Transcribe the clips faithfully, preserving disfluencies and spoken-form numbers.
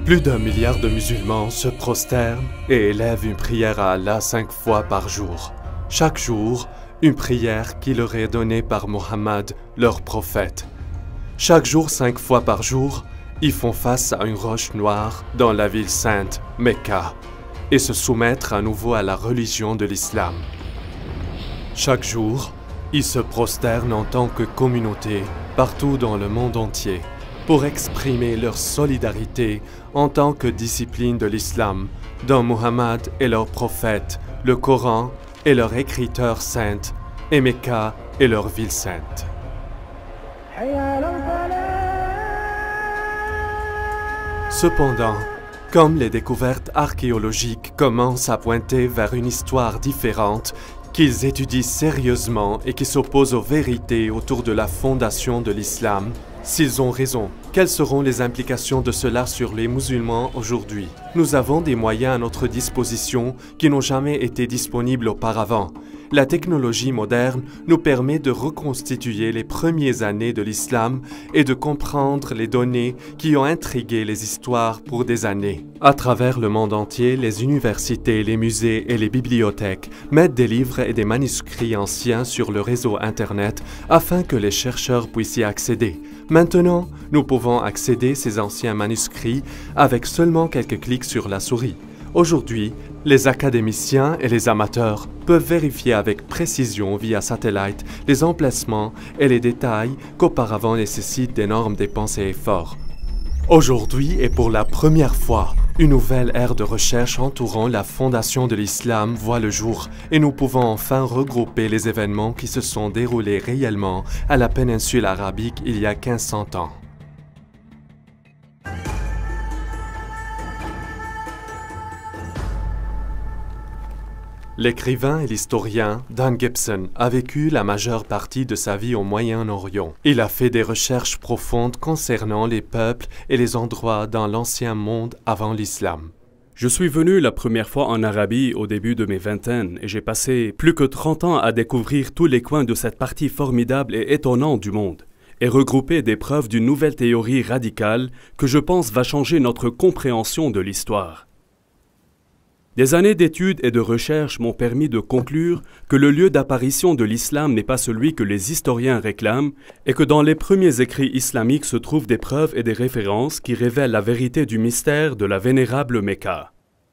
Plus d'un milliard de musulmans se prosternent et élèvent une prière à Allah cinq fois par jour. Chaque jour, une prière qui leur est donnée par Mohammed, leur prophète. Chaque jour, cinq fois par jour, ils font face à une roche noire dans la ville sainte, Mecca, et se soumettre à nouveau à la religion de l'islam. Chaque jour, ils se prosternent en tant que communauté partout dans le monde entier pour exprimer leur solidarité en tant que discipline de l'islam, dont Mohammed est leur prophète, le Coran est leur écriture sainte, et Mecca est leur ville sainte. Cependant, comme les découvertes archéologiques commencent à pointer vers une histoire différente, qu'ils étudient sérieusement et qui s'opposent aux vérités autour de la fondation de l'islam, s'ils ont raison, quelles seront les implications de cela sur les musulmans aujourd'hui? Nous avons des moyens à notre disposition qui n'ont jamais été disponibles auparavant. La technologie moderne nous permet de reconstituer les premières années de l'islam et de comprendre les données qui ont intrigué les histoires pour des années. À travers le monde entier, les universités, les musées et les bibliothèques mettent des livres et des manuscrits anciens sur le réseau Internet afin que les chercheurs puissent y accéder. Maintenant, nous pouvons accéder à ces anciens manuscrits avec seulement quelques clics sur la souris. Aujourd'hui, les académiciens et les amateurs peuvent vérifier avec précision via satellite les emplacements et les détails qu'auparavant nécessitent d'énormes dépenses et efforts. Aujourd'hui, et pour la première fois, une nouvelle ère de recherche entourant la fondation de l'islam voit le jour et nous pouvons enfin regrouper les événements qui se sont déroulés réellement à la péninsule arabique il y a mille cinq cents ans. L'écrivain et l'historien Dan Gibson a vécu la majeure partie de sa vie au Moyen-Orient. Il a fait des recherches profondes concernant les peuples et les endroits dans l'ancien monde avant l'islam. Je suis venu la première fois en Arabie au début de mes vingtaines et j'ai passé plus que trente ans à découvrir tous les coins de cette partie formidable et étonnante du monde et regrouper des preuves d'une nouvelle théorie radicale que je pense va changer notre compréhension de l'histoire. Des années d'études et de recherches m'ont permis de conclure que le lieu d'apparition de l'islam n'est pas celui que les historiens réclament et que dans les premiers écrits islamiques se trouvent des preuves et des références qui révèlent la vérité du mystère de la vénérable Mecca.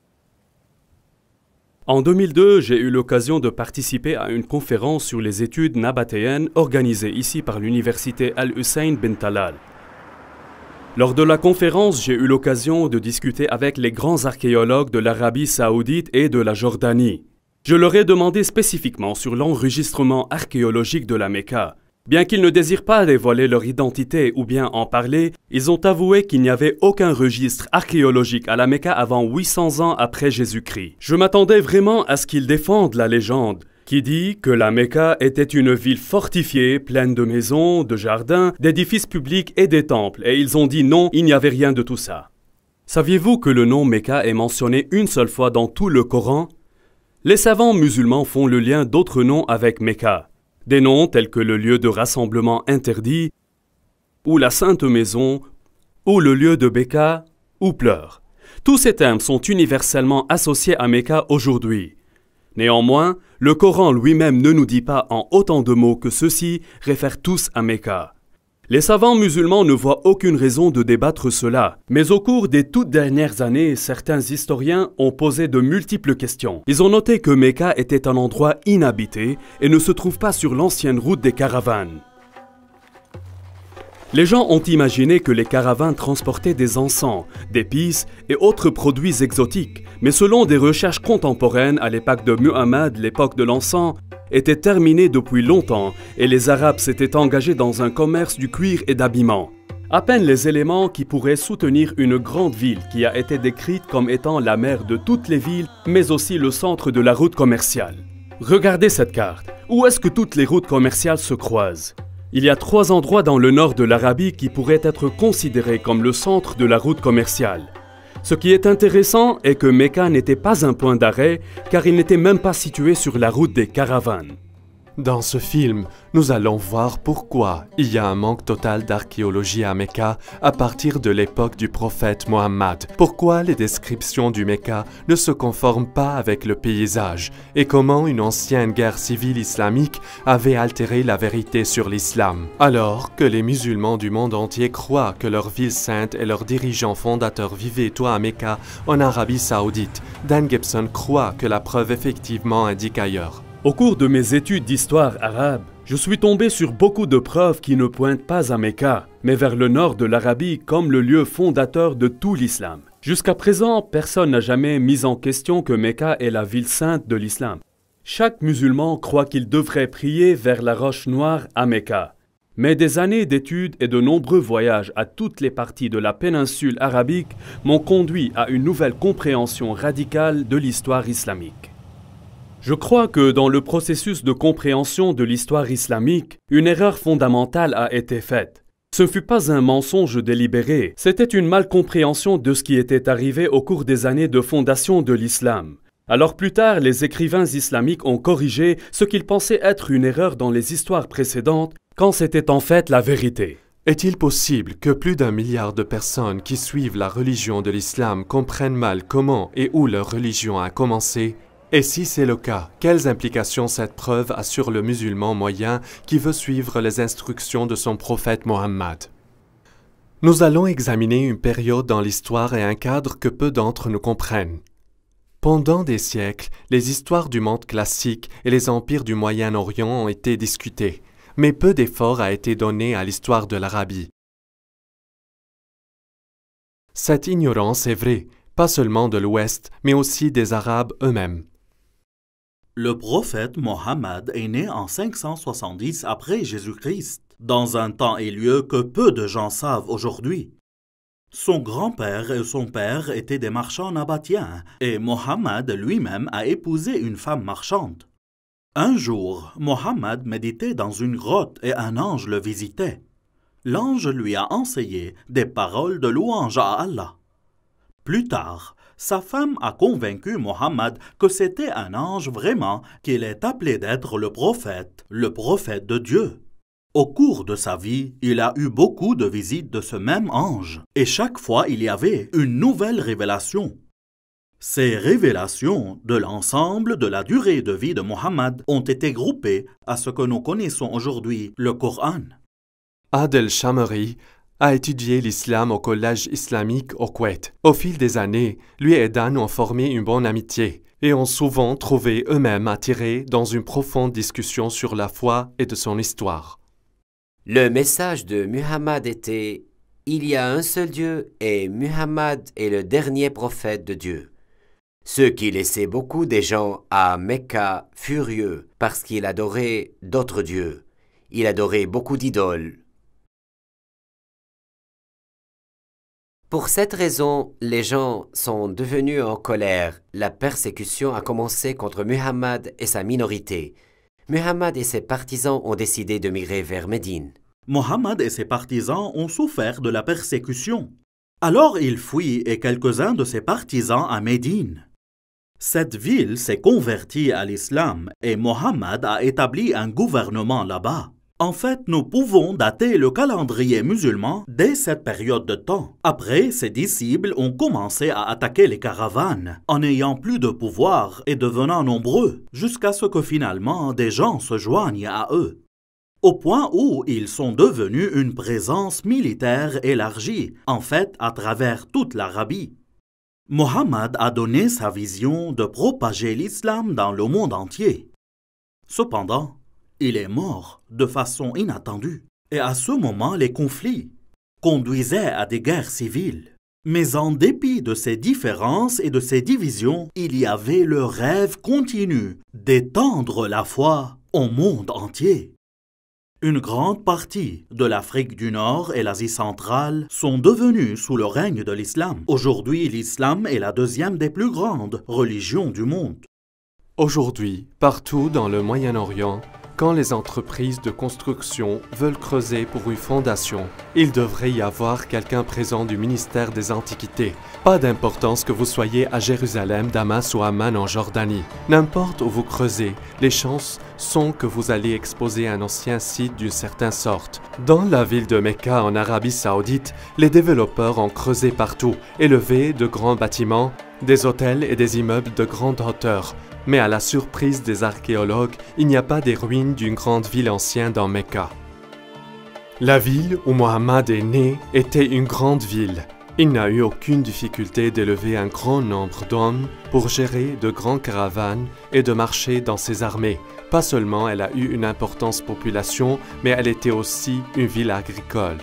En deux mille deux, j'ai eu l'occasion de participer à une conférence sur les études nabatéennes organisée ici par l'université Al-Hussein bin Talal. Lors de la conférence, j'ai eu l'occasion de discuter avec les grands archéologues de l'Arabie saoudite et de la Jordanie. Je leur ai demandé spécifiquement sur l'enregistrement archéologique de la Mecca. Bien qu'ils ne désirent pas dévoiler leur identité ou bien en parler, ils ont avoué qu'il n'y avait aucun registre archéologique à la Mecca avant huit cents ans après Jésus-Christ. Je m'attendais vraiment à ce qu'ils défendent la légende, qui dit que la Mecca était une ville fortifiée, pleine de maisons, de jardins, d'édifices publics et des temples, et ils ont dit non, il n'y avait rien de tout ça. Saviez-vous que le nom Mecca est mentionné une seule fois dans tout le Coran? Les savants musulmans font le lien d'autres noms avec Mecca, des noms tels que le lieu de rassemblement interdit, ou la Sainte Maison, ou le lieu de Béka, ou pleurs. Tous ces termes sont universellement associés à Mecca aujourd'hui. Néanmoins, le Coran lui-même ne nous dit pas en autant de mots que ceux-ci réfèrent tous à Mecca. Les savants musulmans ne voient aucune raison de débattre cela, mais au cours des toutes dernières années, certains historiens ont posé de multiples questions. Ils ont noté que Mecca était un endroit inhabité et ne se trouve pas sur l'ancienne route des caravanes. Les gens ont imaginé que les caravanes transportaient des encens, d'épices et autres produits exotiques, mais selon des recherches contemporaines à l'époque de Muhammad, l'époque de l'encens était terminée depuis longtemps et les Arabes s'étaient engagés dans un commerce du cuir et d'habillement. À peine les éléments qui pourraient soutenir une grande ville qui a été décrite comme étant la mère de toutes les villes, mais aussi le centre de la route commerciale. Regardez cette carte. Où est-ce que toutes les routes commerciales se croisent? Il y a trois endroits dans le nord de l'Arabie qui pourraient être considérés comme le centre de la route commerciale. Ce qui est intéressant est que Mecca n'était pas un point d'arrêt car il n'était même pas situé sur la route des caravanes. Dans ce film, nous allons voir pourquoi il y a un manque total d'archéologie à Mecca à partir de l'époque du prophète Mohammed, pourquoi les descriptions du Mecca ne se conforment pas avec le paysage et comment une ancienne guerre civile islamique avait altéré la vérité sur l'islam. Alors que les musulmans du monde entier croient que leur ville sainte et leurs dirigeants fondateurs vivaient tout à Mecca en Arabie Saoudite, Dan Gibson croit que la preuve effectivement indique ailleurs. Au cours de mes études d'histoire arabe, je suis tombé sur beaucoup de preuves qui ne pointent pas à Mecca, mais vers le nord de l'Arabie comme le lieu fondateur de tout l'islam. Jusqu'à présent, personne n'a jamais mis en question que Mecca est la ville sainte de l'islam. Chaque musulman croit qu'il devrait prier vers la roche noire à Mecca. Mais des années d'études et de nombreux voyages à toutes les parties de la péninsule arabique m'ont conduit à une nouvelle compréhension radicale de l'histoire islamique. Je crois que dans le processus de compréhension de l'histoire islamique, une erreur fondamentale a été faite. Ce ne fut pas un mensonge délibéré, c'était une malcompréhension de ce qui était arrivé au cours des années de fondation de l'islam. Alors plus tard, les écrivains islamiques ont corrigé ce qu'ils pensaient être une erreur dans les histoires précédentes, quand c'était en fait la vérité. Est-il possible que plus d'un milliard de personnes qui suivent la religion de l'islam comprennent mal comment et où leur religion a commencé ? Et si c'est le cas, quelles implications cette preuve a sur le musulman moyen qui veut suivre les instructions de son prophète Mohammed? Nous allons examiner une période dans l'histoire et un cadre que peu d'entre nous comprennent. Pendant des siècles, les histoires du monde classique et les empires du Moyen-Orient ont été discutées, mais peu d'effort a été donné à l'histoire de l'Arabie. Cette ignorance est vraie, pas seulement de l'Ouest, mais aussi des Arabes eux-mêmes. Le prophète Mohammed est né en cinq cent soixante-dix après Jésus-Christ, dans un temps et lieu que peu de gens savent aujourd'hui. Son grand-père et son père étaient des marchands nabatéens, et Mohammed lui-même a épousé une femme marchande. Un jour, Mohammed méditait dans une grotte et un ange le visitait. L'ange lui a enseigné des paroles de louange à Allah. Plus tard, sa femme a convaincu Mohammed que c'était un ange vraiment, qu'il est appelé d'être le prophète, le prophète de Dieu. Au cours de sa vie, il a eu beaucoup de visites de ce même ange, et chaque fois il y avait une nouvelle révélation. Ces révélations de l'ensemble de la durée de vie de Mohammed ont été groupées à ce que nous connaissons aujourd'hui, le Coran. Adel Shamari a étudié l'islam au collège islamique au Koweït. Au fil des années, lui et Dan ont formé une bonne amitié et ont souvent trouvé eux-mêmes attirés dans une profonde discussion sur la foi et de son histoire. Le message de Muhammad était « Il y a un seul Dieu et Muhammad est le dernier prophète de Dieu ». Ce qui laissait beaucoup des gens à Mecca furieux parce qu'il adorait d'autres dieux. Il adorait beaucoup d'idoles. Pour cette raison, les gens sont devenus en colère. La persécution a commencé contre Muhammad et sa minorité. Muhammad et ses partisans ont décidé de migrer vers Médine. Mohammed et ses partisans ont souffert de la persécution. Alors il fuit et quelques-uns de ses partisans à Médine. Cette ville s'est convertie à l'islam et Mohammed a établi un gouvernement là-bas. En fait, nous pouvons dater le calendrier musulman dès cette période de temps. Après, ses disciples ont commencé à attaquer les caravanes, en n'ayant plus de pouvoir et devenant nombreux, jusqu'à ce que finalement des gens se joignent à eux. Au point où ils sont devenus une présence militaire élargie, en fait à travers toute l'Arabie. Mohammed a donné sa vision de propager l'islam dans le monde entier. Cependant, il est mort de façon inattendue. Et à ce moment, les conflits conduisaient à des guerres civiles. Mais en dépit de ces différences et de ces divisions, il y avait le rêve continu d'étendre la foi au monde entier. Une grande partie de l'Afrique du Nord et l'Asie centrale sont devenues sous le règne de l'islam. Aujourd'hui, l'islam est la deuxième des plus grandes religions du monde. Aujourd'hui, partout dans le Moyen-Orient, quand les entreprises de construction veulent creuser pour une fondation, il devrait y avoir quelqu'un présent du ministère des Antiquités. Pas d'importance que vous soyez à Jérusalem, Damas ou Amman en Jordanie. N'importe où vous creusez, les chances sont que vous allez exposer un ancien site d'une certaine sorte. Dans la ville de Mecca en Arabie Saoudite, les développeurs ont creusé partout, élevé de grands bâtiments, des hôtels et des immeubles de grande hauteur. Mais à la surprise des archéologues, il n'y a pas des ruines d'une grande ville ancienne dans Mecca. La ville où Mohammed est né était une grande ville. Il n'a eu aucune difficulté d'élever un grand nombre d'hommes pour gérer de grandes caravanes et de marcher dans ses armées. Pas seulement elle a eu une importante population, mais elle était aussi une ville agricole.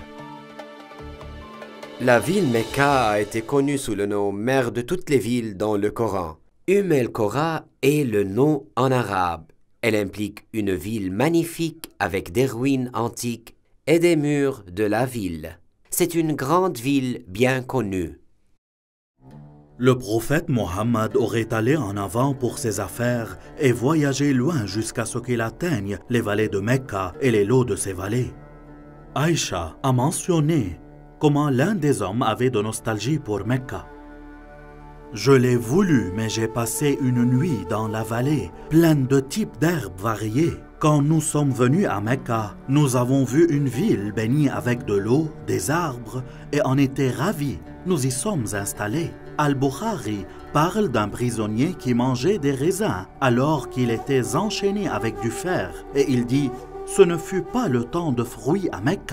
La ville Mecca a été connue sous le nom mère de toutes les villes dans le Coran. Umm el-Qura est le nom en arabe. Elle implique une ville magnifique avec des ruines antiques et des murs de la ville. C'est une grande ville bien connue. Le prophète Mohammed aurait allé en avant pour ses affaires et voyagé loin jusqu'à ce qu'il atteigne les vallées de Mecca et les lots de ces vallées. Aïcha a mentionné comment l'un des hommes avait de nostalgie pour Mecca. Je l'ai voulu, mais j'ai passé une nuit dans la vallée, pleine de types d'herbes variées. Quand nous sommes venus à Mecca, nous avons vu une ville bénie avec de l'eau, des arbres, et en était ravis. Nous y sommes installés. Al-Bukhari parle d'un prisonnier qui mangeait des raisins alors qu'il était enchaîné avec du fer, et il dit « Ce ne fut pas le temps de fruits à Mecca ».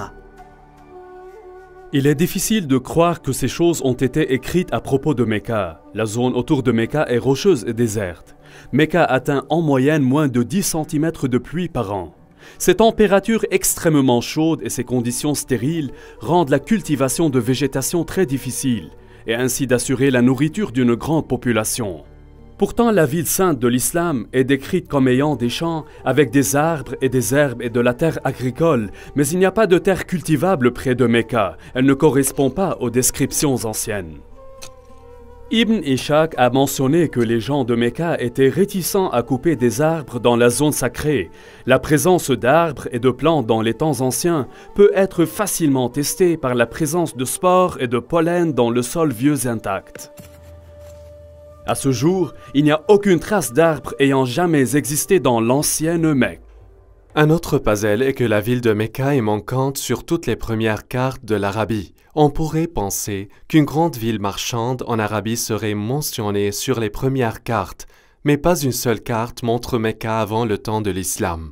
Il est difficile de croire que ces choses ont été écrites à propos de Mecca. La zone autour de Mecca est rocheuse et déserte. Mecca atteint en moyenne moins de dix centimètres de pluie par an. Ces températures extrêmement chaudes et ces conditions stériles rendent la cultivation de végétation très difficile et ainsi d'assurer la nourriture d'une grande population. Pourtant, la ville sainte de l'islam est décrite comme ayant des champs avec des arbres et des herbes et de la terre agricole, mais il n'y a pas de terre cultivable près de Mecca. Elle ne correspond pas aux descriptions anciennes. Ibn Ishaq a mentionné que les gens de Mecca étaient réticents à couper des arbres dans la zone sacrée. La présence d'arbres et de plantes dans les temps anciens peut être facilement testée par la présence de spores et de pollen dans le sol vieux intact. À ce jour, il n'y a aucune trace d'arbre ayant jamais existé dans l'ancienne Mecque. Un autre puzzle est que la ville de Mecca est manquante sur toutes les premières cartes de l'Arabie. On pourrait penser qu'une grande ville marchande en Arabie serait mentionnée sur les premières cartes, mais pas une seule carte montre Mecca avant le temps de l'islam.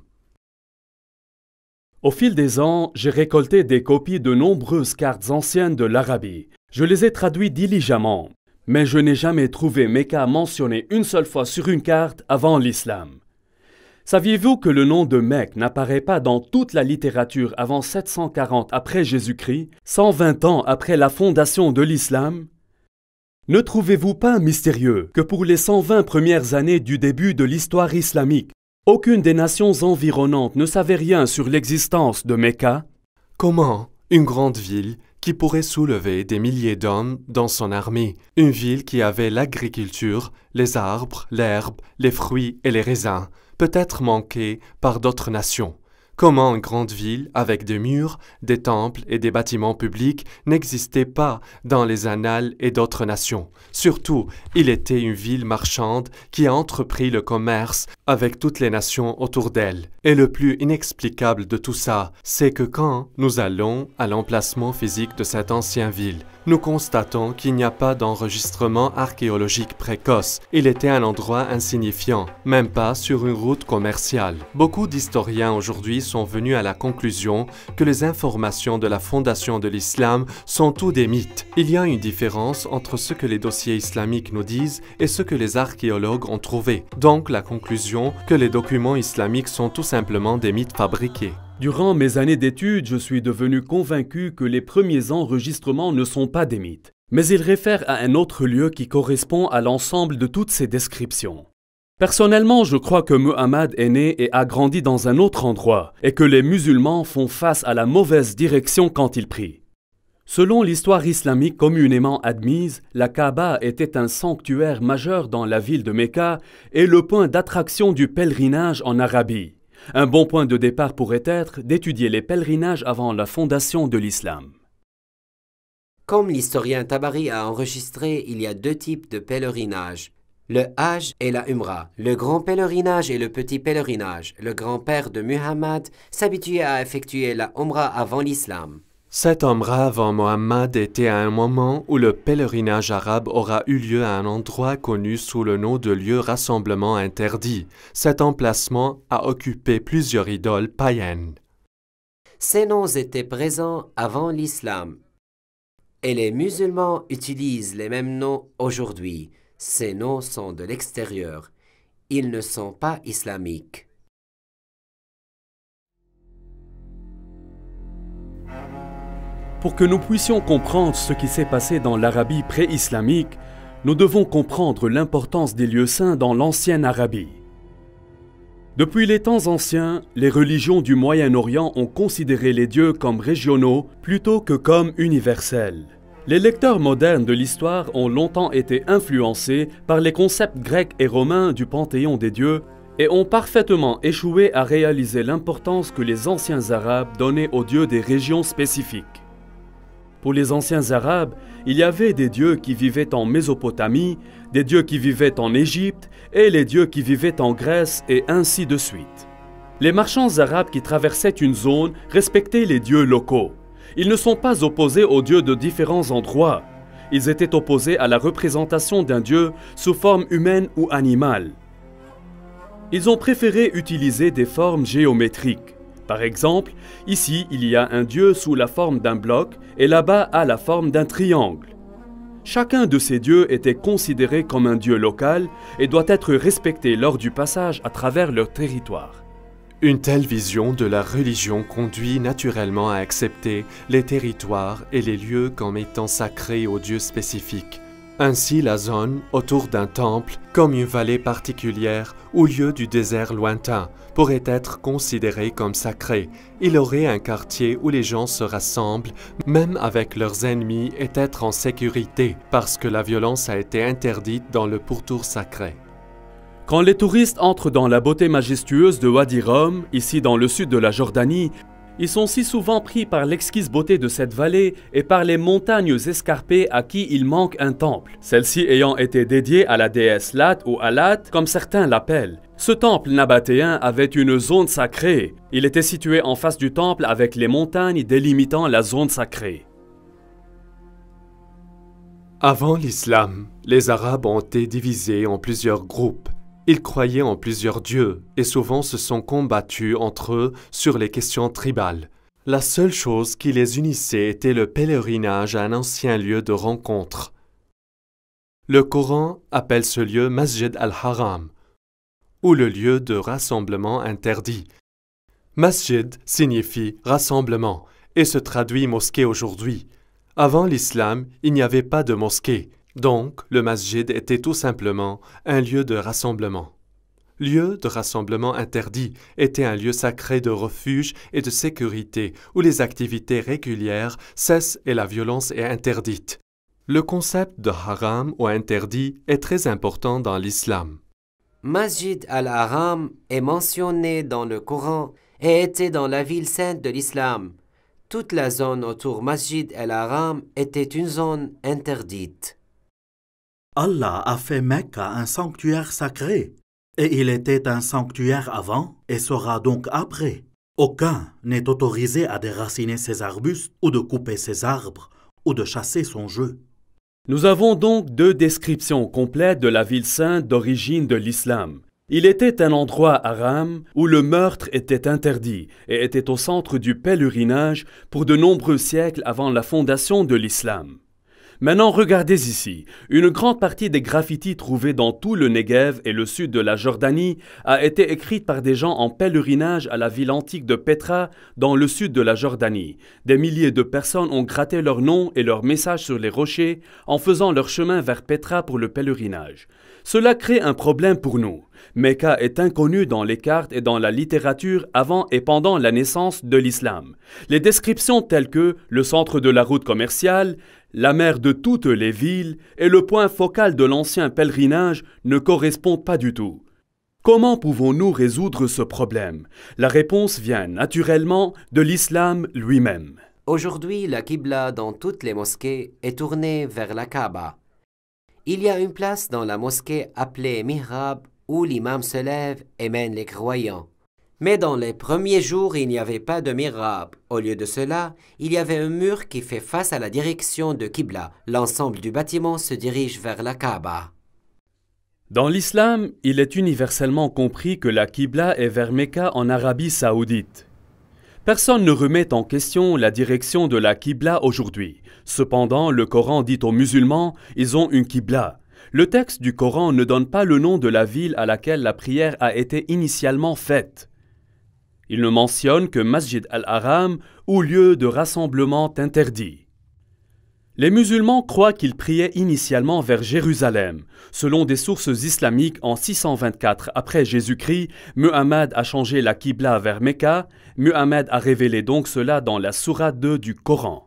Au fil des ans, j'ai récolté des copies de nombreuses cartes anciennes de l'Arabie. Je les ai traduites diligemment. Mais je n'ai jamais trouvé Mecca mentionné une seule fois sur une carte avant l'islam. Saviez-vous que le nom de Mecque n'apparaît pas dans toute la littérature avant sept cent quarante après Jésus-Christ, cent vingt ans après la fondation de l'islam? Ne trouvez-vous pas mystérieux que pour les cent vingt premières années du début de l'histoire islamique, aucune des nations environnantes ne savait rien sur l'existence de Mecca? Comment une grande ville qui pourrait soulever des milliers d'hommes dans son armée, une ville qui avait l'agriculture, les arbres, l'herbe, les fruits et les raisins, peut être manquée par d'autres nations. Comment une grande ville avec des murs, des temples et des bâtiments publics n'existait pas dans les annales et d'autres nations. Surtout, il était une ville marchande qui a entrepris le commerce avec toutes les nations autour d'elle. Et le plus inexplicable de tout ça, c'est que quand nous allons à l'emplacement physique de cette ancienne ville, nous constatons qu'il n'y a pas d'enregistrement archéologique précoce. Il était un endroit insignifiant, même pas sur une route commerciale. Beaucoup d'historiens aujourd'hui sont venus à la conclusion que les informations de la fondation de l'islam sont tous des mythes. Il y a une différence entre ce que les dossiers islamiques nous disent et ce que les archéologues ont trouvé. Donc la conclusion que les documents islamiques sont tout simplement des mythes fabriqués. Durant mes années d'études, je suis devenu convaincu que les premiers enregistrements ne sont pas des mythes, mais ils réfèrent à un autre lieu qui correspond à l'ensemble de toutes ces descriptions. Personnellement, je crois que Muhammad est né et a grandi dans un autre endroit, et que les musulmans font face à la mauvaise direction quand ils prient. Selon l'histoire islamique communément admise, la Kaaba était un sanctuaire majeur dans la ville de Mecca et le point d'attraction du pèlerinage en Arabie. Un bon point de départ pourrait être d'étudier les pèlerinages avant la fondation de l'islam. Comme l'historien Tabari a enregistré, il y a deux types de pèlerinages. Le Hajj et la Umrah. Le grand pèlerinage et le petit pèlerinage. Le grand-père de Muhammad s'habituait à effectuer la Umrah avant l'islam. Cette Umrah avant Mohammed était à un moment où le pèlerinage arabe aura eu lieu à un endroit connu sous le nom de lieu rassemblement interdit. Cet emplacement a occupé plusieurs idoles païennes. Ces noms étaient présents avant l'islam. Et les musulmans utilisent les mêmes noms aujourd'hui. Ces noms sont de l'extérieur. Ils ne sont pas islamiques. Pour que nous puissions comprendre ce qui s'est passé dans l'Arabie pré-islamique, nous devons comprendre l'importance des lieux saints dans l'ancienne Arabie. Depuis les temps anciens, les religions du Moyen-Orient ont considéré les dieux comme régionaux plutôt que comme universels. Les lecteurs modernes de l'histoire ont longtemps été influencés par les concepts grecs et romains du panthéon des dieux et ont parfaitement échoué à réaliser l'importance que les anciens Arabes donnaient aux dieux des régions spécifiques. Pour les anciens Arabes, il y avait des dieux qui vivaient en Mésopotamie, des dieux qui vivaient en Égypte et les dieux qui vivaient en Grèce et ainsi de suite. Les marchands arabes qui traversaient une zone respectaient les dieux locaux. Ils ne sont pas opposés aux dieux de différents endroits. Ils étaient opposés à la représentation d'un dieu sous forme humaine ou animale. Ils ont préféré utiliser des formes géométriques. Par exemple, ici, il y a un dieu sous la forme d'un bloc et là-bas à la forme d'un triangle. Chacun de ces dieux était considéré comme un dieu local et doit être respecté lors du passage à travers leur territoire. Une telle vision de la religion conduit naturellement à accepter les territoires et les lieux comme étant sacrés aux dieux spécifiques. Ainsi, la zone autour d'un temple, comme une vallée particulière ou lieu du désert lointain, pourrait être considérée comme sacrée. Il aurait un quartier où les gens se rassemblent, même avec leurs ennemis, et être en sécurité, parce que la violence a été interdite dans le pourtour sacré. Quand les touristes entrent dans la beauté majestueuse de Wadi Rum, ici dans le sud de la Jordanie, ils sont si souvent pris par l'exquise beauté de cette vallée et par les montagnes escarpées à qui il manque un temple, celle-ci ayant été dédiée à la déesse Lat ou Alat, comme certains l'appellent. Ce temple nabatéen avait une zone sacrée. Il était situé en face du temple avec les montagnes délimitant la zone sacrée. Avant l'islam, les Arabes ont été divisés en plusieurs groupes. Ils croyaient en plusieurs dieux et souvent se sont combattus entre eux sur les questions tribales. La seule chose qui les unissait était le pèlerinage à un ancien lieu de rencontre. Le Coran appelle ce lieu Masjid al-Haram, ou le lieu de rassemblement interdit. Masjid signifie rassemblement et se traduit mosquée aujourd'hui. Avant l'islam, il n'y avait pas de mosquée. Donc, le masjid était tout simplement un lieu de rassemblement. Lieu de rassemblement interdit était un lieu sacré de refuge et de sécurité où les activités régulières cessent et la violence est interdite. Le concept de haram ou interdit est très important dans l'islam. Masjid al-Haram est mentionné dans le Coran et était dans la ville sainte de l'islam. Toute la zone autour Masjid al-Haram était une zone interdite. Allah a fait Mecca un sanctuaire sacré, et il était un sanctuaire avant et sera donc après. Aucun n'est autorisé à déraciner ses arbustes ou de couper ses arbres ou de chasser son jeu. Nous avons donc deux descriptions complètes de la ville sainte d'origine de l'islam. Il était un endroit haram où le meurtre était interdit et était au centre du pèlerinage pour de nombreux siècles avant la fondation de l'islam. Maintenant, regardez ici. Une grande partie des graffitis trouvés dans tout le Negev et le sud de la Jordanie a été écrite par des gens en pèlerinage à la ville antique de Petra dans le sud de la Jordanie. Des milliers de personnes ont gratté leur nom et leur message sur les rochers en faisant leur chemin vers Petra pour le pèlerinage. Cela crée un problème pour nous. Mecca est inconnu dans les cartes et dans la littérature avant et pendant la naissance de l'islam. Les descriptions telles que le centre de la route commerciale, la mère de toutes les villes et le point focal de l'ancien pèlerinage ne correspondent pas du tout. Comment pouvons-nous résoudre ce problème? La réponse vient naturellement de l'islam lui-même. Aujourd'hui, la Qibla dans toutes les mosquées est tournée vers la Kaaba. Il y a une place dans la mosquée appelée Mihrab où l'imam se lève et mène les croyants. Mais dans les premiers jours, il n'y avait pas de Mihrab. Au lieu de cela, il y avait un mur qui fait face à la direction de Qibla. L'ensemble du bâtiment se dirige vers la Kaaba. Dans l'islam, il est universellement compris que la Qibla est vers Mecca en Arabie saoudite. Personne ne remet en question la direction de la Qibla aujourd'hui. Cependant, le Coran dit aux musulmans, ils ont une Qibla. Le texte du Coran ne donne pas le nom de la ville à laquelle la prière a été initialement faite. Il ne mentionne que Masjid al-Haram ou lieu de rassemblement interdit. Les musulmans croient qu'ils priaient initialement vers Jérusalem. Selon des sources islamiques, en six cent vingt-quatre après Jésus-Christ, Muhammad a changé la Qibla vers Mecca. Muhammad a révélé donc cela dans la sourate deux du Coran.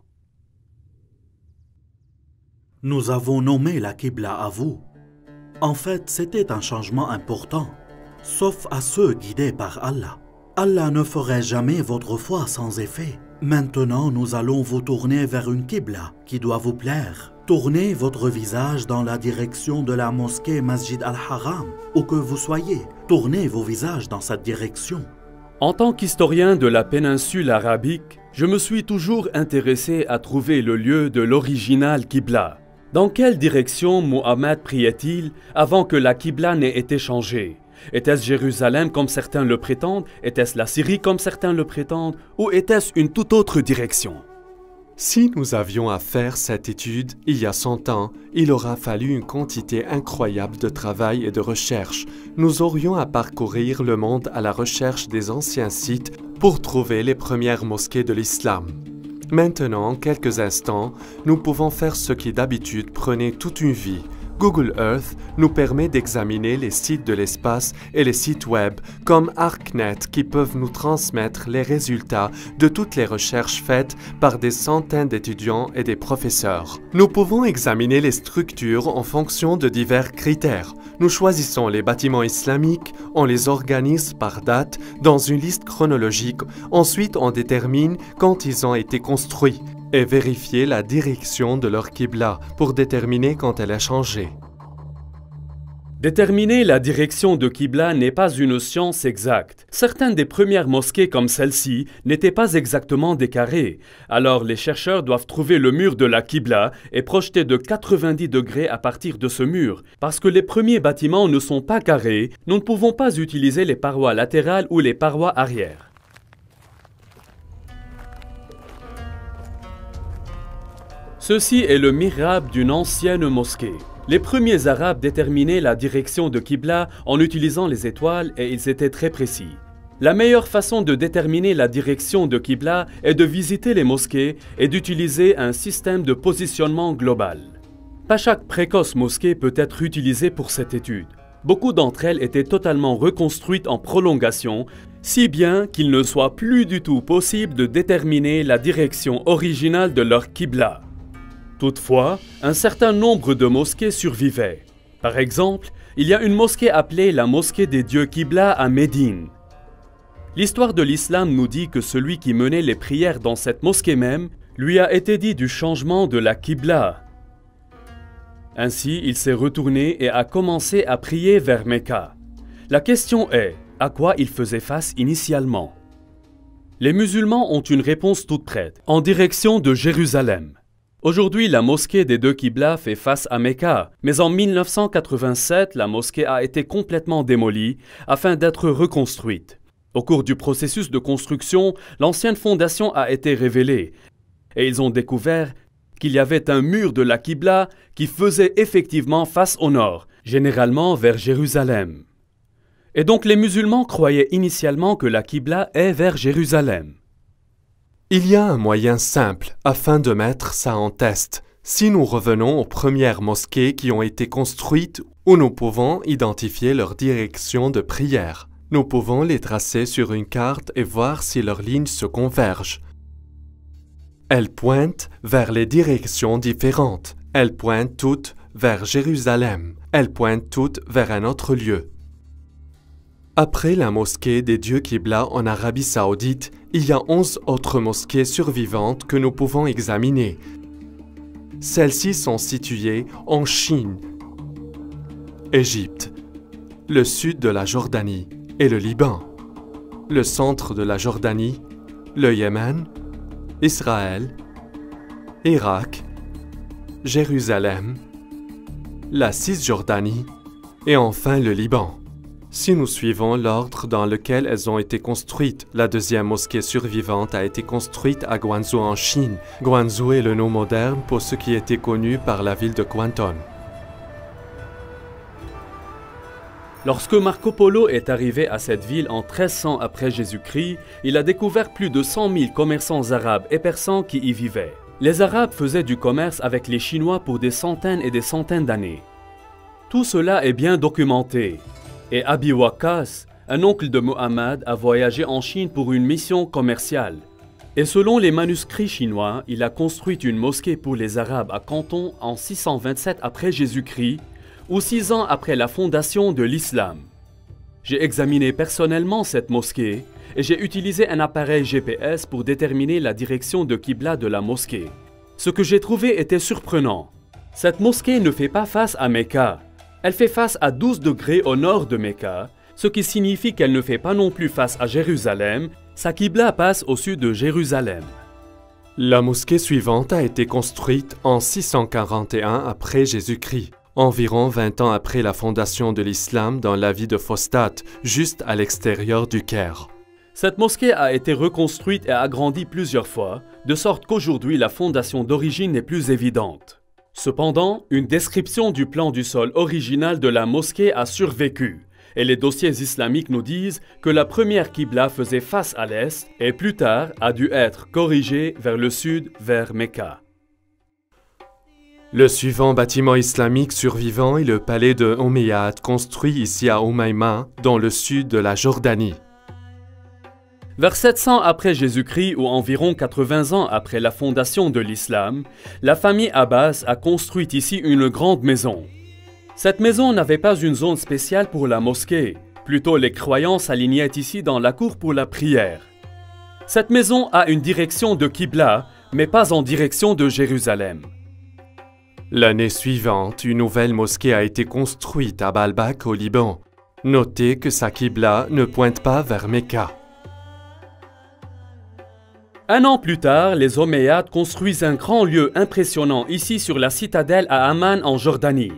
Nous avons nommé la Qibla à vous. En fait, c'était un changement important, sauf à ceux guidés par Allah. Allah ne ferait jamais votre foi sans effet. Maintenant, nous allons vous tourner vers une Qibla qui doit vous plaire. Tournez votre visage dans la direction de la mosquée Masjid al-Haram, où que vous soyez. Tournez vos visages dans cette direction. En tant qu'historien de la péninsule arabique, je me suis toujours intéressé à trouver le lieu de l'original Qibla. Dans quelle direction Muhammad priait-il avant que la Qibla n'ait été changée? Était-ce Jérusalem comme certains le prétendent? Était-ce la Syrie comme certains le prétendent? Ou était-ce une toute autre direction? Si nous avions à faire cette étude il y a cent ans, il aura fallu une quantité incroyable de travail et de recherche. Nous aurions à parcourir le monde à la recherche des anciens sites pour trouver les premières mosquées de l'islam. Maintenant, en quelques instants, nous pouvons faire ce qui d'habitude prenait toute une vie. Google Earth nous permet d'examiner les sites de l'espace et les sites web comme ArcNet qui peuvent nous transmettre les résultats de toutes les recherches faites par des centaines d'étudiants et des professeurs. Nous pouvons examiner les structures en fonction de divers critères. Nous choisissons les bâtiments islamiques, on les organise par date dans une liste chronologique, ensuite on détermine quand ils ont été construits et vérifier la direction de leur Qibla pour déterminer quand elle a changé. Déterminer la direction de Qibla n'est pas une science exacte. Certaines des premières mosquées comme celle-ci n'étaient pas exactement des carrés. Alors les chercheurs doivent trouver le mur de la Qibla et projeter de quatre-vingt-dix degrés à partir de ce mur. Parce que les premiers bâtiments ne sont pas carrés, nous ne pouvons pas utiliser les parois latérales ou les parois arrière. Ceci est le mihrab d'une ancienne mosquée. Les premiers Arabes déterminaient la direction de Qibla en utilisant les étoiles et ils étaient très précis. La meilleure façon de déterminer la direction de Qibla est de visiter les mosquées et d'utiliser un système de positionnement global. Pas chaque précoce mosquée peut être utilisée pour cette étude. Beaucoup d'entre elles étaient totalement reconstruites en prolongation, si bien qu'il ne soit plus du tout possible de déterminer la direction originale de leur Qibla. Toutefois, un certain nombre de mosquées survivaient. Par exemple, il y a une mosquée appelée la mosquée des dieux Qibla à Médine. L'histoire de l'islam nous dit que celui qui menait les prières dans cette mosquée même lui a été dit du changement de la Qibla. Ainsi, il s'est retourné et a commencé à prier vers Mecca. La question est, à quoi il faisait face initialement? Les musulmans ont une réponse toute prête, en direction de Jérusalem. Aujourd'hui, la mosquée des deux Qibla fait face à Mecca, mais en mille neuf cent quatre-vingt-sept, la mosquée a été complètement démolie afin d'être reconstruite. Au cours du processus de construction, l'ancienne fondation a été révélée et ils ont découvert qu'il y avait un mur de la Qibla qui faisait effectivement face au nord, généralement vers Jérusalem. Et donc les musulmans croyaient initialement que la Qibla est vers Jérusalem. Il y a un moyen simple afin de mettre ça en test. Si nous revenons aux premières mosquées qui ont été construites où nous pouvons identifier leur direction de prière, nous pouvons les tracer sur une carte et voir si leurs lignes se convergent. Elles pointent vers les directions différentes. Elles pointent toutes vers Jérusalem. Elles pointent toutes vers un autre lieu. Après la mosquée des dieux Qibla en Arabie Saoudite, il y a onze autres mosquées survivantes que nous pouvons examiner. Celles-ci sont situées en Chine, Égypte, le sud de la Jordanie et le Liban, le centre de la Jordanie, le Yémen, Israël, Irak, Jérusalem, la Cisjordanie et enfin le Liban. Si nous suivons l'ordre dans lequel elles ont été construites, la deuxième mosquée survivante a été construite à Guangzhou en Chine. Guangzhou est le nom moderne pour ce qui était connu par la ville de Canton. Lorsque Marco Polo est arrivé à cette ville en treize cents après Jésus-Christ, il a découvert plus de cent mille commerçants arabes et persans qui y vivaient. Les Arabes faisaient du commerce avec les Chinois pour des centaines et des centaines d'années. Tout cela est bien documenté. Et Abi Waqqas, un oncle de Muhammad, a voyagé en Chine pour une mission commerciale. Et selon les manuscrits chinois, il a construit une mosquée pour les Arabes à Canton en six cent vingt-sept après Jésus-Christ, ou six ans après la fondation de l'islam. J'ai examiné personnellement cette mosquée et j'ai utilisé un appareil G P S pour déterminer la direction de Qibla de la mosquée. Ce que j'ai trouvé était surprenant. Cette mosquée ne fait pas face à Mecca. Elle fait face à douze degrés au nord de Mecca, ce qui signifie qu'elle ne fait pas non plus face à Jérusalem. Sa Qibla passe au sud de Jérusalem. La mosquée suivante a été construite en six cent quarante et un après Jésus-Christ, environ vingt ans après la fondation de l'islam dans la ville de Fostat, juste à l'extérieur du Caire. Cette mosquée a été reconstruite et agrandie plusieurs fois, de sorte qu'aujourd'hui la fondation d'origine n'est plus évidente. Cependant, une description du plan du sol original de la mosquée a survécu, et les dossiers islamiques nous disent que la première Qibla faisait face à l'est et plus tard a dû être corrigée vers le sud, vers Mecca. Le suivant bâtiment islamique survivant est le palais de Omeyyade, construit ici à Umayma, dans le sud de la Jordanie. Vers sept cents après Jésus-Christ ou environ quatre-vingts ans après la fondation de l'islam, la famille Abbas a construit ici une grande maison. Cette maison n'avait pas une zone spéciale pour la mosquée, plutôt les croyants s'alignaient ici dans la cour pour la prière. Cette maison a une direction de Qibla, mais pas en direction de Jérusalem. L'année suivante, une nouvelle mosquée a été construite à Baalbek au Liban. Notez que sa Qibla ne pointe pas vers Mecca. Un an plus tard, les Omeyyades construisent un grand lieu impressionnant ici sur la citadelle à Amman en Jordanie.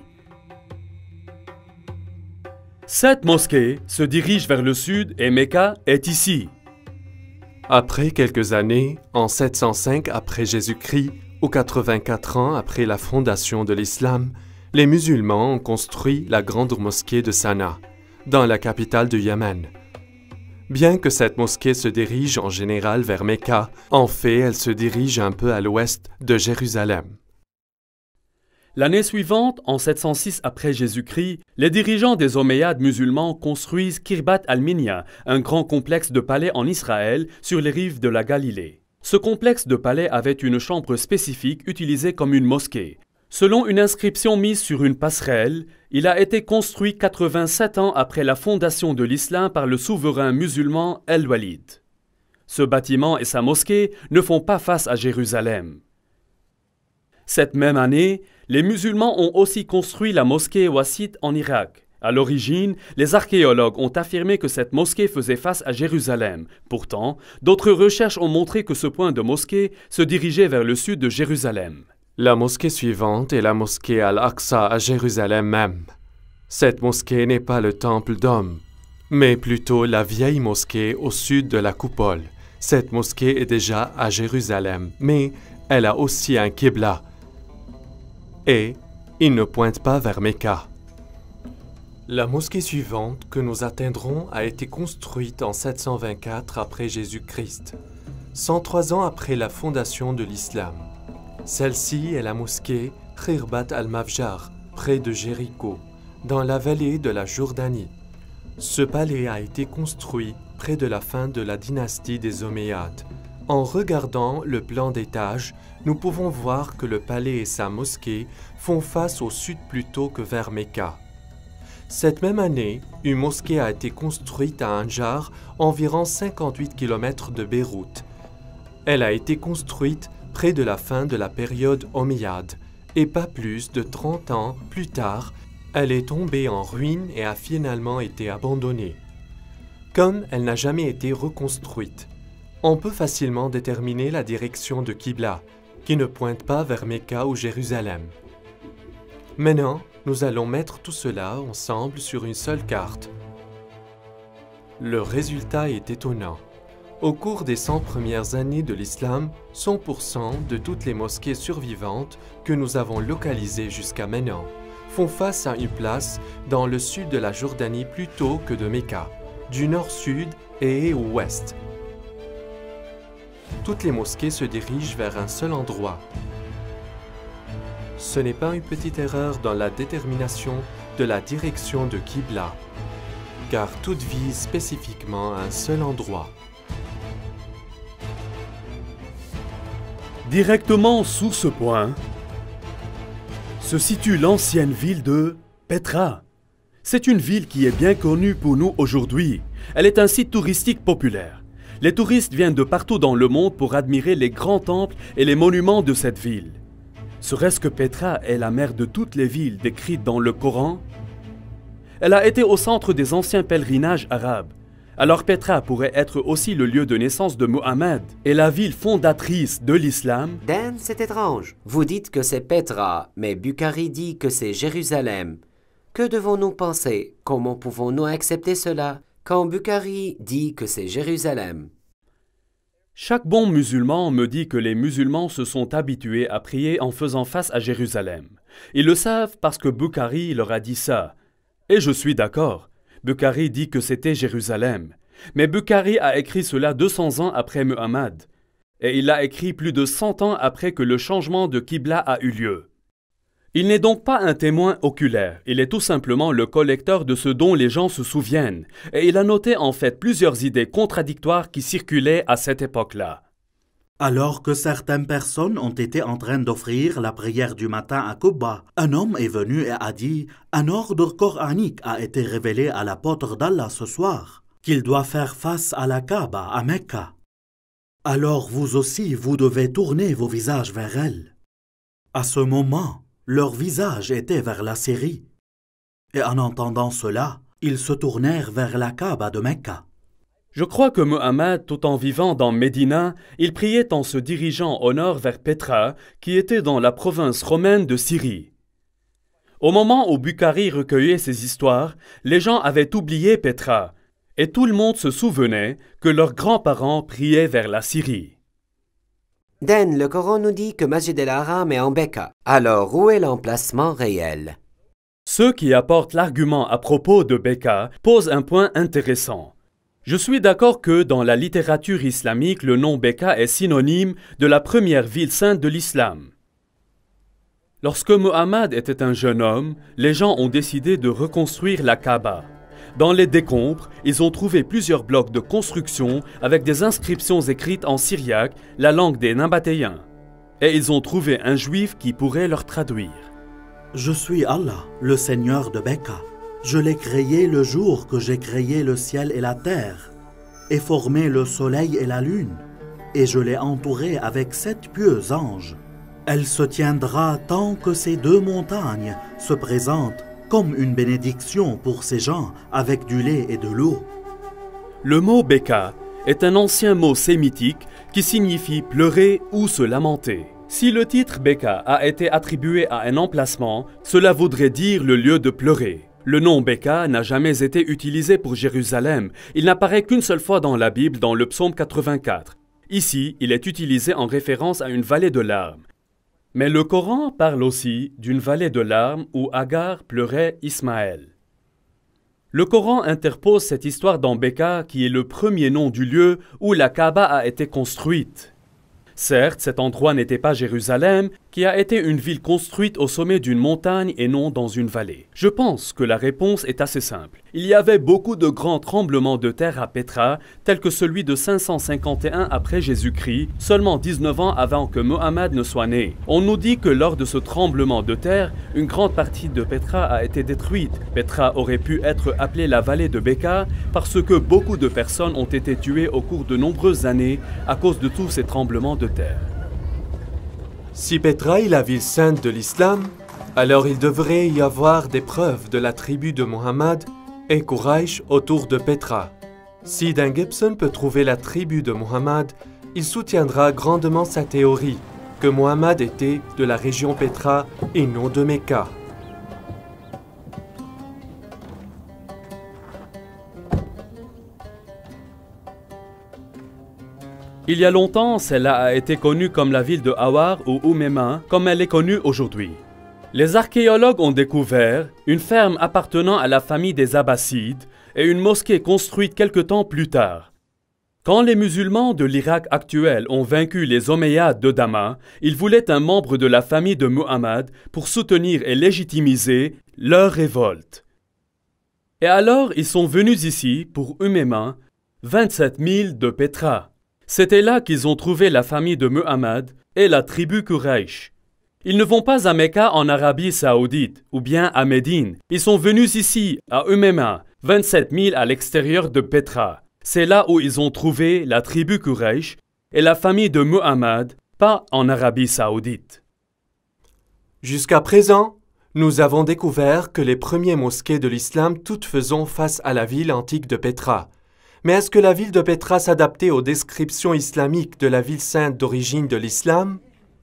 Cette mosquée se dirige vers le sud et Mecca est ici. Après quelques années, en sept cent cinq après Jésus-Christ, ou quatre-vingt-quatre ans après la fondation de l'islam, les musulmans ont construit la grande mosquée de Sanaa, dans la capitale du Yémen. Bien que cette mosquée se dirige en général vers Mecca, en fait, elle se dirige un peu à l'ouest de Jérusalem. L'année suivante, en sept cent six après Jésus-Christ, les dirigeants des Omeyyades musulmans construisent Kirbat al-Minya, un grand complexe de palais en Israël sur les rives de la Galilée. Ce complexe de palais avait une chambre spécifique utilisée comme une mosquée. Selon une inscription mise sur une passerelle, il a été construit quatre-vingt-sept ans après la fondation de l'islam par le souverain musulman El-Walid. Ce bâtiment et sa mosquée ne font pas face à Jérusalem. Cette même année, les musulmans ont aussi construit la mosquée Wassit en Irak. À l'origine, les archéologues ont affirmé que cette mosquée faisait face à Jérusalem. Pourtant, d'autres recherches ont montré que ce point de mosquée se dirigeait vers le sud de Jérusalem. La mosquée suivante est la mosquée Al-Aqsa à Jérusalem même. Cette mosquée n'est pas le temple d'Homme, mais plutôt la vieille mosquée au sud de la coupole. Cette mosquée est déjà à Jérusalem, mais elle a aussi un Qibla. Et il ne pointe pas vers Mecca. La mosquée suivante que nous atteindrons a été construite en sept cent vingt-quatre après Jésus-Christ, cent trois ans après la fondation de l'islam. Celle-ci est la mosquée Khirbat al-Mafjar, près de Jéricho, dans la vallée de la Jordanie. Ce palais a été construit près de la fin de la dynastie des Omeyyades. En regardant le plan d'étage, nous pouvons voir que le palais et sa mosquée font face au sud plutôt que vers Mecca. Cette même année, une mosquée a été construite à Anjar, environ cinquante-huit kilomètres de Beyrouth. Elle a été construite près de la fin de la période omeyyade, et pas plus de trente ans plus tard, elle est tombée en ruine et a finalement été abandonnée. Comme elle n'a jamais été reconstruite, on peut facilement déterminer la direction de Qibla, qui ne pointe pas vers Mecca ou Jérusalem. Maintenant, nous allons mettre tout cela ensemble sur une seule carte. Le résultat est étonnant. Au cours des cent premières années de l'islam, cent pour cent de toutes les mosquées survivantes que nous avons localisées jusqu'à maintenant font face à une place dans le sud de la Jordanie plutôt que de Mecca, du nord-sud et ouest. Toutes les mosquées se dirigent vers un seul endroit. Ce n'est pas une petite erreur dans la détermination de la direction de Qibla, car toutes visent spécifiquement un seul endroit. Directement sous ce point se situe l'ancienne ville de Petra. C'est une ville qui est bien connue pour nous aujourd'hui. Elle est un site touristique populaire. Les touristes viennent de partout dans le monde pour admirer les grands temples et les monuments de cette ville. Serait-ce que Petra est la mère de toutes les villes décrites dans le Coran? Elle a été au centre des anciens pèlerinages arabes. Alors Petra pourrait être aussi le lieu de naissance de Mohammed et la ville fondatrice de l'islam. Dan, c'est étrange. Vous dites que c'est Petra, mais Bukhari dit que c'est Jérusalem. Que devons-nous penser? Comment pouvons-nous accepter cela quand Bukhari dit que c'est Jérusalem? Chaque bon musulman me dit que les musulmans se sont habitués à prier en faisant face à Jérusalem. Ils le savent parce que Bukhari leur a dit ça. Et je suis d'accord. Bukhari dit que c'était Jérusalem. Mais Bukhari a écrit cela deux cents ans après Muhammad. Et il l'a écrit plus de cent ans après que le changement de Qibla a eu lieu. Il n'est donc pas un témoin oculaire, il est tout simplement le collecteur de ce dont les gens se souviennent, et il a noté en fait plusieurs idées contradictoires qui circulaient à cette époque-là. Alors que certaines personnes ont été en train d'offrir la prière du matin à Quba, un homme est venu et a dit « Un ordre coranique a été révélé à l'apôtre d'Allah ce soir, qu'il doit faire face à la Kaaba à Mecca. Alors vous aussi, vous devez tourner vos visages vers elle. » À ce moment, leur visage était vers la Syrie. Et en entendant cela, ils se tournèrent vers la Kaaba de Mecca. Je crois que Muhammad, tout en vivant dans Médina, il priait en se dirigeant au nord vers Petra, qui était dans la province romaine de Syrie. Au moment où Bukhari recueillait ces histoires, les gens avaient oublié Petra, et tout le monde se souvenait que leurs grands-parents priaient vers la Syrie. Dan, le Coran nous dit que Masjid el-Haram est en Mecca. Alors, où est l'emplacement réel? Ceux qui apportent l'argument à propos de Mecca posent un point intéressant. Je suis d'accord que dans la littérature islamique, le nom Mecca est synonyme de la première ville sainte de l'islam. Lorsque Muhammad était un jeune homme, les gens ont décidé de reconstruire la Kaaba. Dans les décombres, ils ont trouvé plusieurs blocs de construction avec des inscriptions écrites en syriaque, la langue des Nabatéens. Et ils ont trouvé un juif qui pourrait leur traduire. « Je suis Allah, le Seigneur de Mecca. Je l'ai créé le jour que j'ai créé le ciel et la terre, et formé le soleil et la lune, et je l'ai entouré avec sept pieux anges. Elle se tiendra tant que ces deux montagnes se présentent comme une bénédiction pour ces gens avec du lait et de l'eau. » Le mot Beka est un ancien mot sémitique qui signifie pleurer ou se lamenter. Si le titre Beka a été attribué à un emplacement, cela voudrait dire le lieu de pleurer. Le nom Beka n'a jamais été utilisé pour Jérusalem. Il n'apparaît qu'une seule fois dans la Bible, dans le psaume quatre-vingt-quatre. Ici, il est utilisé en référence à une vallée de larmes. Mais le Coran parle aussi d'une vallée de larmes où Agar pleurait Ismaël. Le Coran interpose cette histoire dans Beka qui est le premier nom du lieu où la Kaaba a été construite. Certes, cet endroit n'était pas Jérusalem, qui a été une ville construite au sommet d'une montagne et non dans une vallée? Je pense que la réponse est assez simple. Il y avait beaucoup de grands tremblements de terre à Petra, tels que celui de cinq cent cinquante et un après Jésus-Christ, seulement dix-neuf ans avant que Mohammed ne soit né. On nous dit que lors de ce tremblement de terre, une grande partie de Petra a été détruite. Petra aurait pu être appelée la vallée de Beka parce que beaucoup de personnes ont été tuées au cours de nombreuses années à cause de tous ces tremblements de terre. Si Petra est la ville sainte de l'islam, alors il devrait y avoir des preuves de la tribu de Mohammed et Quraysh autour de Petra. Si Dan Gibson peut trouver la tribu de Mohammed, il soutiendra grandement sa théorie que Mohammed était de la région Petra et non de Mecca. Il y a longtemps, celle-là a été connue comme la ville de Awar ou Oumema, comme elle est connue aujourd'hui. Les archéologues ont découvert une ferme appartenant à la famille des Abbassides et une mosquée construite quelque temps plus tard. Quand les musulmans de l'Irak actuel ont vaincu les Omeyyades de Damas, ils voulaient un membre de la famille de Muhammad pour soutenir et légitimiser leur révolte. Et alors, ils sont venus ici pour Oumema, vingt-sept milles de Petra. C'était là qu'ils ont trouvé la famille de Muhammad et la tribu Quraysh. Ils ne vont pas à Mecca en Arabie Saoudite ou bien à Médine. Ils sont venus ici, à Oumema, vingt-sept milles à l'extérieur de Petra. C'est là où ils ont trouvé la tribu Quraysh et la famille de Muhammad, pas en Arabie Saoudite. Jusqu'à présent, nous avons découvert que les premiers mosquées de l'islam toutes faisaient face à la ville antique de Petra. Mais est-ce que la ville de Petra s'adaptait aux descriptions islamiques de la ville sainte d'origine de l'islam?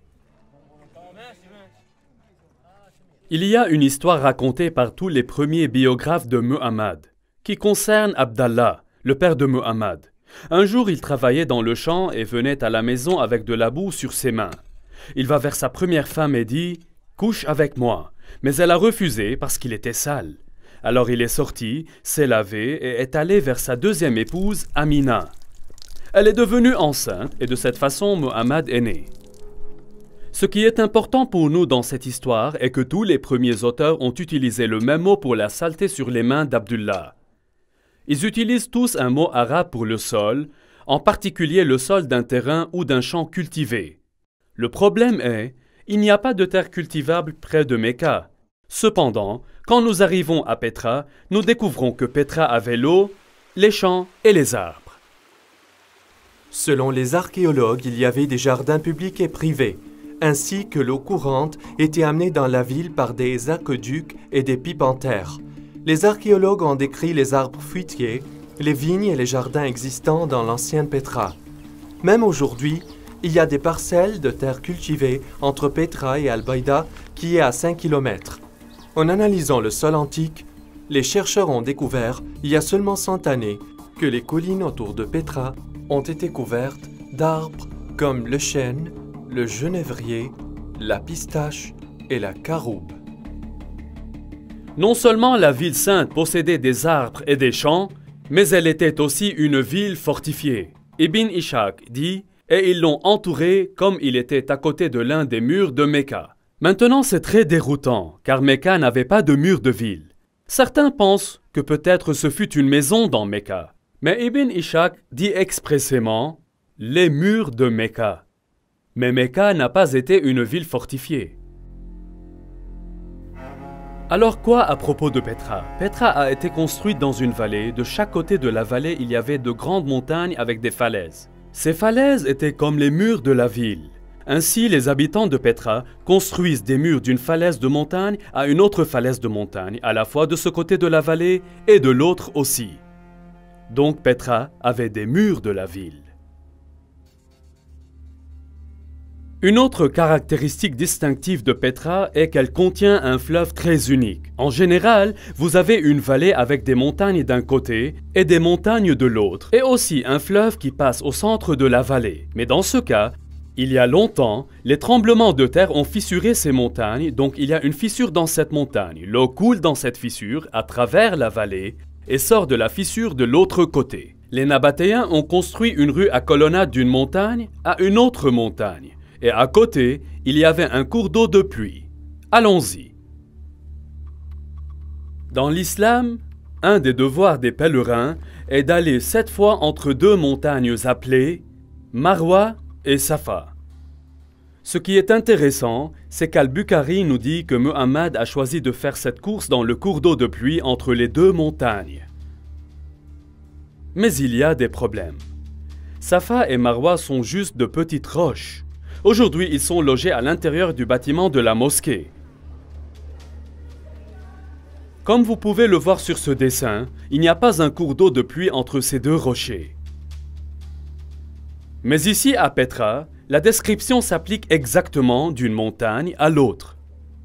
Il y a une histoire racontée par tous les premiers biographes de Muhammad, qui concerne Abdallah, le père de Muhammad. Un jour, il travaillait dans le champ et venait à la maison avec de la boue sur ses mains. Il va vers sa première femme et dit « Couche avec moi », mais elle a refusé parce qu'il était sale. Alors il est sorti, s'est lavé et est allé vers sa deuxième épouse, Amina. Elle est devenue enceinte et de cette façon, Muhammad est né. Ce qui est important pour nous dans cette histoire est que tous les premiers auteurs ont utilisé le même mot pour la saleté sur les mains d'Abdullah. Ils utilisent tous un mot arabe pour le sol, en particulier le sol d'un terrain ou d'un champ cultivé. Le problème est, il n'y a pas de terre cultivable près de Mecca. Cependant, quand nous arrivons à Petra, nous découvrons que Petra avait l'eau, les champs et les arbres. Selon les archéologues, il y avait des jardins publics et privés, ainsi que l'eau courante était amenée dans la ville par des aqueducs et des pipes en terre. Les archéologues ont décrit les arbres fruitiers, les vignes et les jardins existants dans l'ancienne Petra. Même aujourd'hui, il y a des parcelles de terre cultivées entre Petra et Al-Baïda qui est à cinq kilomètres. En analysant le sol antique, les chercheurs ont découvert, il y a seulement cent années, que les collines autour de Petra ont été couvertes d'arbres comme le chêne, le genévrier, la pistache et la caroube. Non seulement la ville sainte possédait des arbres et des champs, mais elle était aussi une ville fortifiée. Ibn Ishaq dit « Et ils l'ont entouré comme il était à côté de l'un des murs de Mecca ». Maintenant, c'est très déroutant, car Mecca n'avait pas de mur de ville. Certains pensent que peut-être ce fut une maison dans Mecca. Mais Ibn Ishaq dit expressément « les murs de Mecca ». Mais Mecca n'a pas été une ville fortifiée. Alors quoi à propos de Petra? Petra a été construite dans une vallée. De chaque côté de la vallée, il y avait de grandes montagnes avec des falaises. Ces falaises étaient comme les murs de la ville. Ainsi, les habitants de Petra construisent des murs d'une falaise de montagne à une autre falaise de montagne, à la fois de ce côté de la vallée et de l'autre aussi. Donc Petra avait des murs de la ville. Une autre caractéristique distinctive de Petra est qu'elle contient un fleuve très unique. En général, vous avez une vallée avec des montagnes d'un côté et des montagnes de l'autre, et aussi un fleuve qui passe au centre de la vallée. Mais dans ce cas, il y a longtemps, les tremblements de terre ont fissuré ces montagnes, donc il y a une fissure dans cette montagne. L'eau coule dans cette fissure à travers la vallée et sort de la fissure de l'autre côté. Les Nabatéens ont construit une rue à colonnade d'une montagne à une autre montagne. Et à côté, il y avait un cours d'eau de pluie. Allons-y. Dans l'islam, un des devoirs des pèlerins est d'aller sept fois entre deux montagnes appelées Marwa et Safa. Ce qui est intéressant, c'est qu'Al-Bukhari nous dit que Muhammad a choisi de faire cette course dans le cours d'eau de pluie entre les deux montagnes. Mais il y a des problèmes. Safa et Marwa sont juste de petites roches. Aujourd'hui, ils sont logés à l'intérieur du bâtiment de la mosquée. Comme vous pouvez le voir sur ce dessin, il n'y a pas un cours d'eau de pluie entre ces deux rochers. Mais ici, à Petra, la description s'applique exactement d'une montagne à l'autre.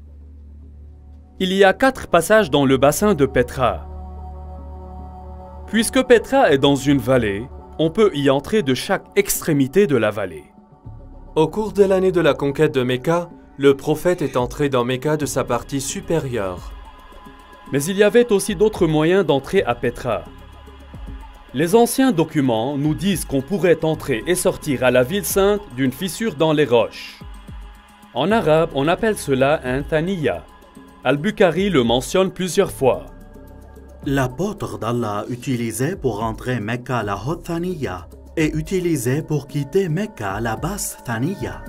Il y a quatre passages dans le bassin de Petra. Puisque Petra est dans une vallée, on peut y entrer de chaque extrémité de la vallée. Au cours de l'année de la conquête de Mecca, le prophète est entré dans Mecca de sa partie supérieure. Mais il y avait aussi d'autres moyens d'entrer à Petra. Les anciens documents nous disent qu'on pourrait entrer et sortir à la ville sainte d'une fissure dans les roches. En arabe, on appelle cela un thaniya. Al-Bukhari le mentionne plusieurs fois. L'apôtre d'Allah utilisait pour entrer Mecca la haute thaniya et utilisait pour quitter Mecca la basse thaniya.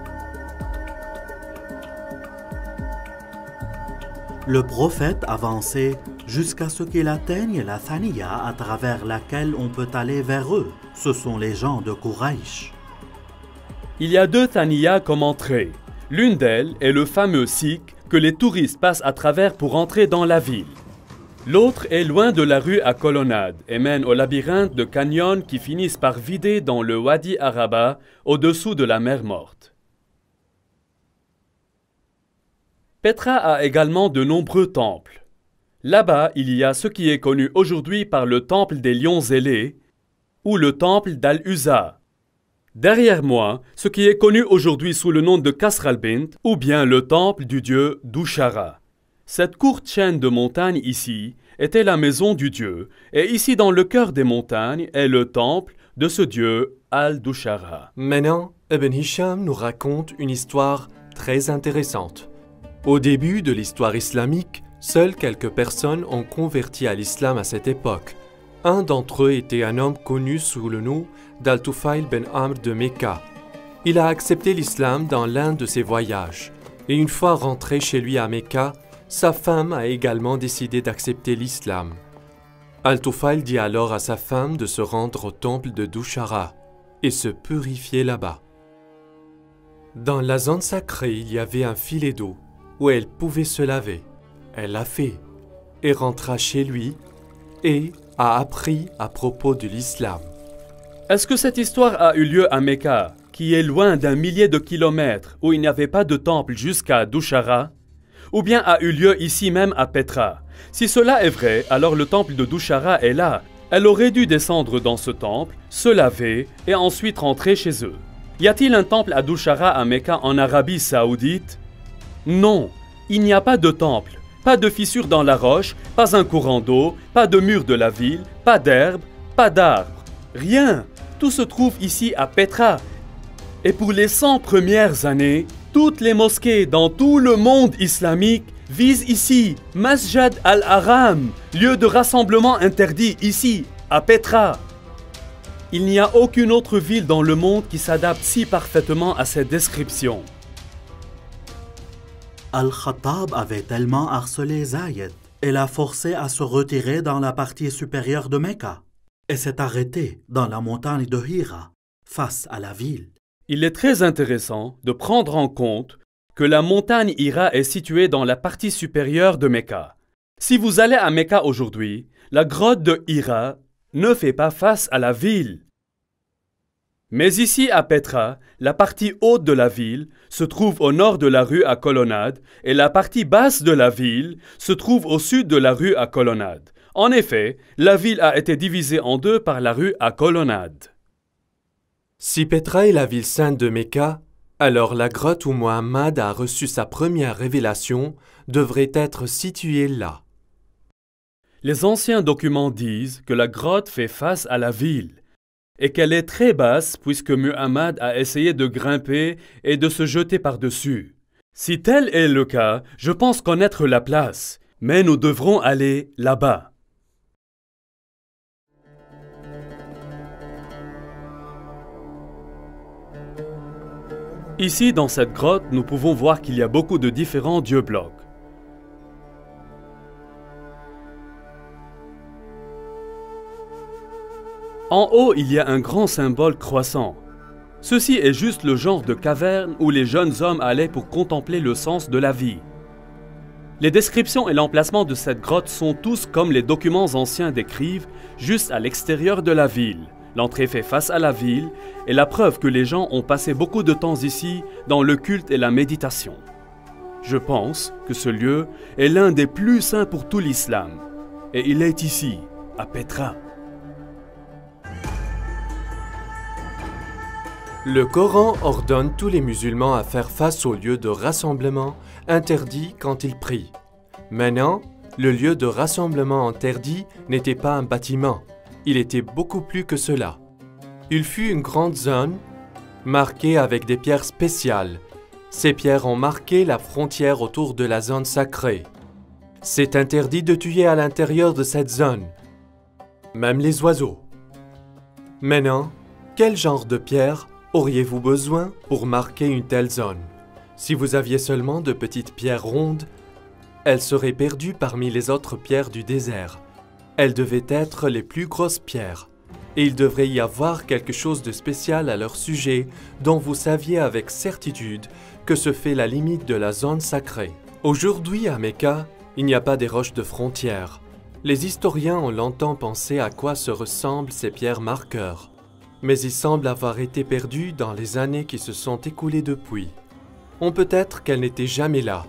Le prophète avançait jusqu'à ce qu'il atteigne la thaniya à travers laquelle on peut aller vers eux. Ce sont les gens de Quraysh. Il y a deux thaniyas comme entrée. L'une d'elles est le fameux sikh que les touristes passent à travers pour entrer dans la ville. L'autre est loin de la rue à colonnade et mène au labyrinthe de canyons qui finissent par vider dans le Wadi Araba au-dessous de la mer Morte. Petra a également de nombreux temples. Là-bas, il y a ce qui est connu aujourd'hui par le temple des lions ailés ou le temple d'Al-Uzza. Derrière moi, ce qui est connu aujourd'hui sous le nom de Kasr al-Bint ou bien le temple du dieu Dushara. Cette courte chaîne de montagnes ici était la maison du dieu et ici dans le cœur des montagnes est le temple de ce dieu Al-Dushara. Maintenant, Ibn Hisham nous raconte une histoire très intéressante. Au début de l'histoire islamique, seules quelques personnes ont converti à l'islam à cette époque. Un d'entre eux était un homme connu sous le nom d'Al-Tufail ben Amr de Mecca. Il a accepté l'islam dans l'un de ses voyages. Et une fois rentré chez lui à Mecca, sa femme a également décidé d'accepter l'islam. Al-Tufail dit alors à sa femme de se rendre au temple de Dushara et se purifier là-bas. Dans la zone sacrée, il y avait un filet d'eau où elle pouvait se laver. Elle l'a fait et rentra chez lui et a appris à propos de l'islam. Est-ce que cette histoire a eu lieu à Mecca, qui est loin d'un millier de kilomètres, où il n'y avait pas de temple jusqu'à Dushara, ou bien a eu lieu ici même à Petra? Si cela est vrai, alors le temple de Dushara est là. Elle aurait dû descendre dans ce temple, se laver et ensuite rentrer chez eux. Y a-t-il un temple à Dushara à Mecca en Arabie Saoudite? Non, il n'y a pas de temple, pas de fissure dans la roche, pas un courant d'eau, pas de mur de la ville, pas d'herbe, pas d'arbres, rien. Tout se trouve ici à Petra. Et pour les cent premières années, toutes les mosquées dans tout le monde islamique visent ici, Masjid al-Haram, lieu de rassemblement interdit ici, à Petra. Il n'y a aucune autre ville dans le monde qui s'adapte si parfaitement à cette description. Al-Khattab avait tellement harcelé Zayed et l'a forcé à se retirer dans la partie supérieure de Mecca et s'est arrêté dans la montagne de Hira, face à la ville. Il est très intéressant de prendre en compte que la montagne Hira est située dans la partie supérieure de Mecca. Si vous allez à Mecca aujourd'hui, la grotte de Hira ne fait pas face à la ville. Mais ici à Petra, la partie haute de la ville se trouve au nord de la rue à colonnade et la partie basse de la ville se trouve au sud de la rue à colonnade. En effet, la ville a été divisée en deux par la rue à colonnade. Si Petra est la ville sainte de Mecca, alors la grotte où Muhammad a reçu sa première révélation devrait être située là. Les anciens documents disent que la grotte fait face à la ville. et qu'elle est très basse puisque Muhammad a essayé de grimper et de se jeter par-dessus. Si tel est le cas, je pense connaître la place, mais nous devrons aller là-bas. Ici, dans cette grotte, nous pouvons voir qu'il y a beaucoup de différents dieux-blocs. En haut, il y a un grand symbole croissant. Ceci est juste le genre de caverne où les jeunes hommes allaient pour contempler le sens de la vie. Les descriptions et l'emplacement de cette grotte sont tous comme les documents anciens décrivent, juste à l'extérieur de la ville. L'entrée fait face à la ville et la preuve que les gens ont passé beaucoup de temps ici dans le culte et la méditation. Je pense que ce lieu est l'un des plus saints pour tout l'islam. Et il est ici, à Petra. Le Coran ordonne tous les musulmans à faire face au lieu de rassemblement interdit quand ils prient. Maintenant, le lieu de rassemblement interdit n'était pas un bâtiment, il était beaucoup plus que cela. Il fut une grande zone marquée avec des pierres spéciales. Ces pierres ont marqué la frontière autour de la zone sacrée. C'est interdit de tuer à l'intérieur de cette zone, même les oiseaux. Maintenant, quel genre de pierre auriez-vous besoin pour marquer une telle zone? Si vous aviez seulement de petites pierres rondes, elles seraient perdues parmi les autres pierres du désert. Elles devaient être les plus grosses pierres, et il devrait y avoir quelque chose de spécial à leur sujet dont vous saviez avec certitude que ce fait la limite de la zone sacrée. Aujourd'hui à Mecca, il n'y a pas des roches de frontières. Les historiens ont longtemps pensé à quoi se ressemblent ces pierres marqueurs, mais ils semblent avoir été perdus dans les années qui se sont écoulées depuis. On peut être qu'elles n'étaient jamais là.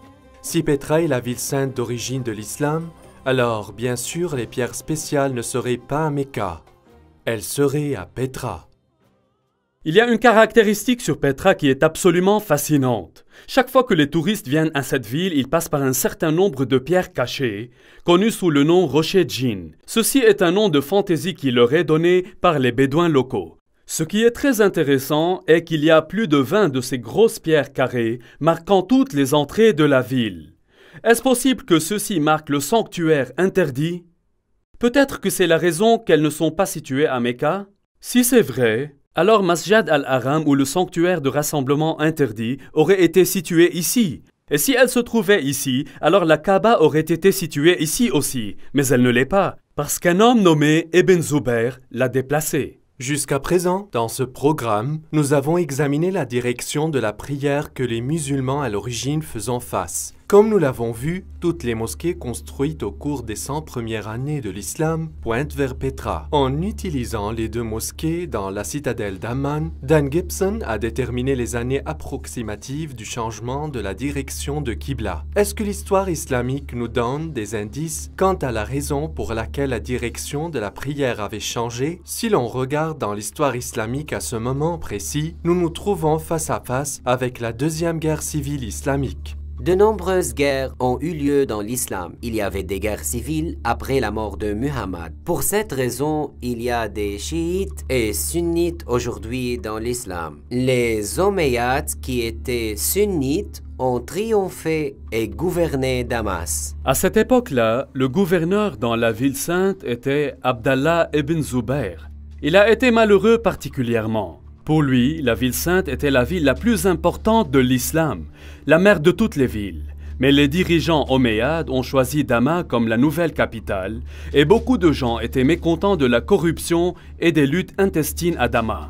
Si Petra est la ville sainte d'origine de l'islam, alors bien sûr les pierres spéciales ne seraient pas à Mecca. Elles seraient à Petra. Il y a une caractéristique sur Petra qui est absolument fascinante. Chaque fois que les touristes viennent à cette ville, ils passent par un certain nombre de pierres cachées, connues sous le nom Rocher Djinn. Ceci est un nom de fantaisie qui leur est donné par les bédouins locaux. Ce qui est très intéressant est qu'il y a plus de vingt de ces grosses pierres carrées marquant toutes les entrées de la ville. Est-ce possible que ceci marque le sanctuaire interdit? Peut-être que c'est la raison qu'elles ne sont pas situées à Mecca? Si c'est vrai, alors Masjid al-Haram ou le sanctuaire de rassemblement interdit aurait été situé ici. Et si elle se trouvait ici, alors la Kaaba aurait été située ici aussi. Mais elle ne l'est pas, parce qu'un homme nommé Ibn Zubayr l'a déplacée. Jusqu'à présent, dans ce programme, nous avons examiné la direction de la prière que les musulmans à l'origine faisaient face. Comme nous l'avons vu, toutes les mosquées construites au cours des cent premières années de l'islam pointent vers Petra. En utilisant les deux mosquées dans la citadelle d'Amman, Dan Gibson a déterminé les années approximatives du changement de la direction de Qibla. Est-ce que l'histoire islamique nous donne des indices quant à la raison pour laquelle la direction de la prière avait changé? Si l'on regarde dans l'histoire islamique à ce moment précis, nous nous trouvons face à face avec la deuxième guerre civile islamique. De nombreuses guerres ont eu lieu dans l'islam. Il y avait des guerres civiles après la mort de Muhammad. Pour cette raison, il y a des chiites et sunnites aujourd'hui dans l'islam. Les Omeyyades, qui étaient sunnites, ont triomphé et gouverné Damas. À cette époque-là, le gouverneur dans la ville sainte était Abdallah ibn Zubayr. Il a été malheureux particulièrement. Pour lui, la ville sainte était la ville la plus importante de l'islam, la mère de toutes les villes. Mais les dirigeants omeyyades ont choisi Damas comme la nouvelle capitale et beaucoup de gens étaient mécontents de la corruption et des luttes intestines à Damas.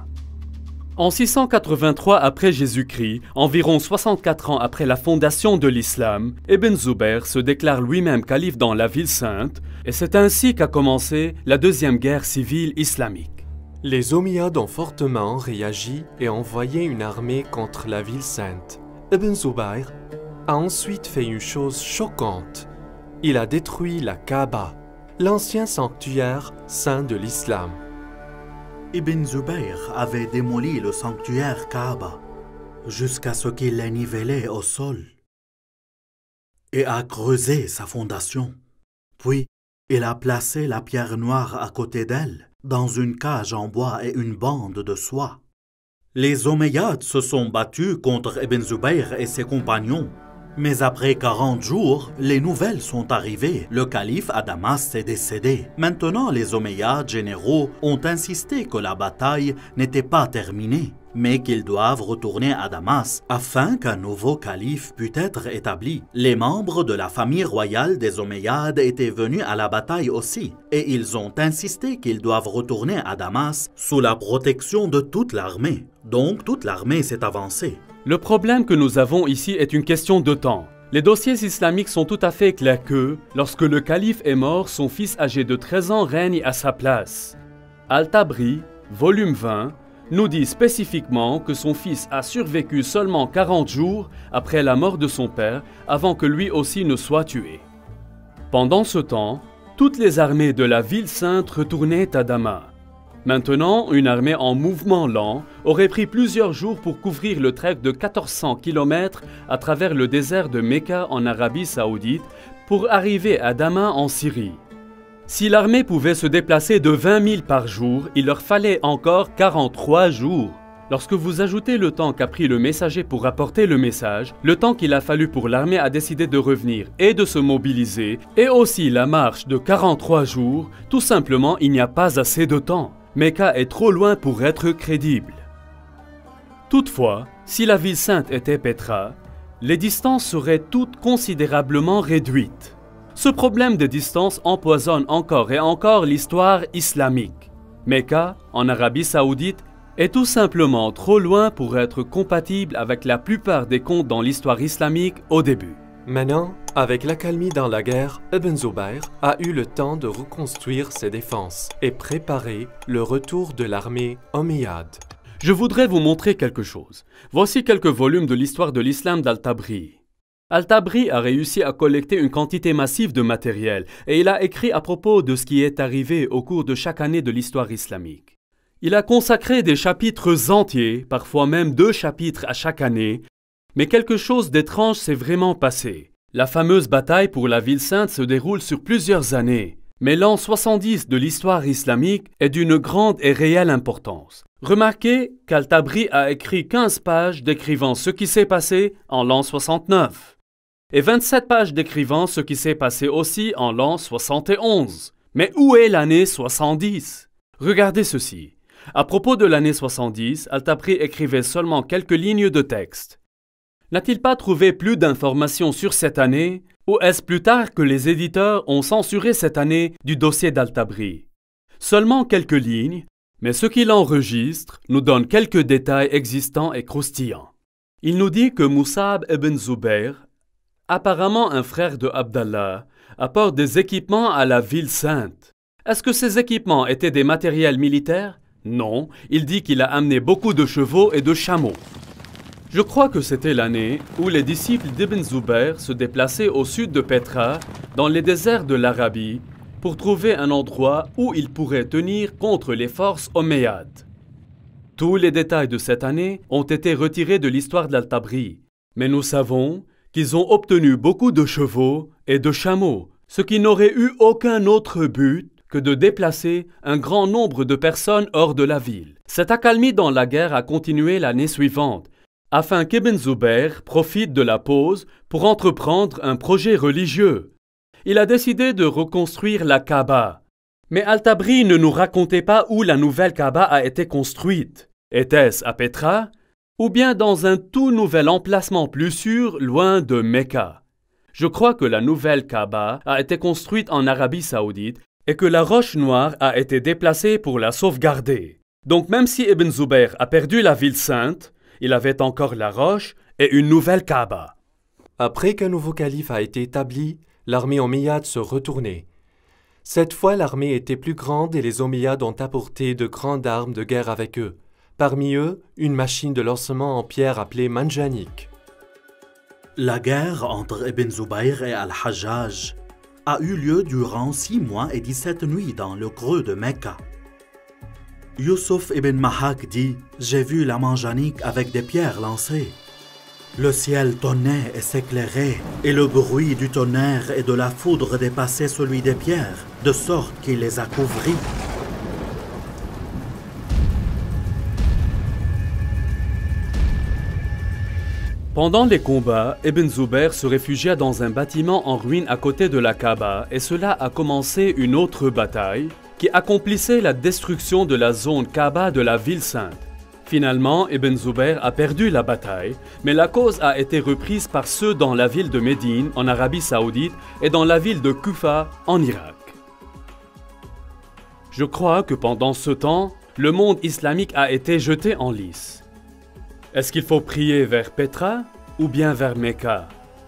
En six cent quatre-vingt-trois après Jésus-Christ, environ soixante-quatre ans après la fondation de l'islam, Ibn Zubayr se déclare lui-même calife dans la ville sainte et c'est ainsi qu'a commencé la deuxième guerre civile islamique. Les Omeyyades ont fortement réagi et envoyé une armée contre la ville sainte. Ibn Zubayr a ensuite fait une chose choquante. Il a détruit la Kaaba, l'ancien sanctuaire saint de l'islam. Ibn Zubayr avait démoli le sanctuaire Kaaba jusqu'à ce qu'il l'ait nivelé au sol et a creusé sa fondation. Puis, il a placé la pierre noire à côté d'elle dans une cage en bois et une bande de soie. Les Omeyyades se sont battus contre Ibn Zubayr et ses compagnons. Mais après quarante jours, les nouvelles sont arrivées. Le calife à Damas est décédé. Maintenant, les Omeyyades généraux ont insisté que la bataille n'était pas terminée, mais qu'ils doivent retourner à Damas afin qu'un nouveau calife puisse être établi. Les membres de la famille royale des Omeyyades étaient venus à la bataille aussi, et ils ont insisté qu'ils doivent retourner à Damas sous la protection de toute l'armée. Donc toute l'armée s'est avancée. Le problème que nous avons ici est une question de temps. Les dossiers islamiques sont tout à fait clairs que, lorsque le calife est mort, son fils âgé de treize ans règne à sa place. Al-Tabri, volume vingt, nous dit spécifiquement que son fils a survécu seulement quarante jours après la mort de son père, avant que lui aussi ne soit tué. Pendant ce temps, toutes les armées de la ville sainte retournaient à Damas. Maintenant, une armée en mouvement lent aurait pris plusieurs jours pour couvrir le trek de quatorze cents kilomètres à travers le désert de Mecca en Arabie Saoudite pour arriver à Damas en Syrie. Si l'armée pouvait se déplacer de vingt mille par jour, il leur fallait encore quarante-trois jours. Lorsque vous ajoutez le temps qu'a pris le messager pour apporter le message, le temps qu'il a fallu pour l'armée à décider de revenir et de se mobiliser, et aussi la marche de quarante-trois jours, tout simplement il n'y a pas assez de temps. Mecca est trop loin pour être crédible. Toutefois, si la ville sainte était Petra, les distances seraient toutes considérablement réduites. Ce problème de distance empoisonne encore et encore l'histoire islamique. Mecca, en Arabie Saoudite, est tout simplement trop loin pour être compatible avec la plupart des contes dans l'histoire islamique au début. Maintenant, avec l'accalmie dans la guerre, Ibn Zubayr a eu le temps de reconstruire ses défenses et préparer le retour de l'armée omeyyade. Je voudrais vous montrer quelque chose. Voici quelques volumes de l'histoire de l'islam d'Al-Tabri. Al-Tabri a réussi à collecter une quantité massive de matériel et il a écrit à propos de ce qui est arrivé au cours de chaque année de l'histoire islamique. Il a consacré des chapitres entiers, parfois même deux chapitres à chaque année, mais quelque chose d'étrange s'est vraiment passé. La fameuse bataille pour la ville sainte se déroule sur plusieurs années, mais l'an soixante-dix de l'histoire islamique est d'une grande et réelle importance. Remarquez qu'Al-Tabri a écrit quinze pages décrivant ce qui s'est passé en l'an soixante-neuf, et vingt-sept pages décrivant ce qui s'est passé aussi en l'an soixante et onze. Mais où est l'année soixante-dix? Regardez ceci. À propos de l'année soixante-dix, Al-Tabri écrivait seulement quelques lignes de texte. N'a-t-il pas trouvé plus d'informations sur cette année, ou est-ce plus tard que les éditeurs ont censuré cette année du dossier d'Al-Tabri? Seulement quelques lignes, mais ce qu'il enregistre nous donne quelques détails existants et croustillants. Il nous dit que Mus'ab ibn Zubayr, apparemment un frère de Abdallah, apporte des équipements à la ville sainte. Est-ce que ces équipements étaient des matériels militaires? Non, il dit qu'il a amené beaucoup de chevaux et de chameaux. Je crois que c'était l'année où les disciples d'Ibn Zubayr se déplaçaient au sud de Petra, dans les déserts de l'Arabie, pour trouver un endroit où ils pourraient tenir contre les forces omeyyades. Tous les détails de cette année ont été retirés de l'histoire d'Al-Tabri, mais nous savons qu'ils ont obtenu beaucoup de chevaux et de chameaux, ce qui n'aurait eu aucun autre but que de déplacer un grand nombre de personnes hors de la ville. Cette accalmie dans la guerre a continué l'année suivante, afin qu'Ibn Zubayr profite de la pause pour entreprendre un projet religieux. Il a décidé de reconstruire la Kaaba. Mais Al-Tabri ne nous racontait pas où la nouvelle Kaaba a été construite. Était-ce à Petra ou bien dans un tout nouvel emplacement plus sûr loin de Mecca? Je crois que la nouvelle Kaaba a été construite en Arabie Saoudite et que la roche noire a été déplacée pour la sauvegarder. Donc même si Ibn Zubayr a perdu la ville sainte, il avait encore la roche et une nouvelle Kaaba. Après qu'un nouveau calife a été établi, l'armée omeyyade se retournait. Cette fois, l'armée était plus grande et les Omeyyades ont apporté de grandes armes de guerre avec eux. Parmi eux, une machine de lancement en pierre appelée Manjanik. La guerre entre Ibn Zubayr et Al-Hajjaj a eu lieu durant six mois et dix-sept nuits dans le creux de Mecca. Yusuf ibn Mahak dit « J'ai vu la Manjanik avec des pierres lancées. Le ciel tonnait et s'éclairait, et le bruit du tonnerre et de la foudre dépassait celui des pierres, de sorte qu'il les a couvries. Pendant les combats, Ibn Zubayr se réfugia dans un bâtiment en ruine à côté de la Kaaba et cela a commencé une autre bataille qui accomplissait la destruction de la zone Kaaba de la ville sainte. Finalement, Ibn Zubayr a perdu la bataille, mais la cause a été reprise par ceux dans la ville de Médine, en Arabie Saoudite, et dans la ville de Kufa, en Irak. Je crois que pendant ce temps, le monde islamique a été jeté en lice. Est-ce qu'il faut prier vers Petra ou bien vers Mecca?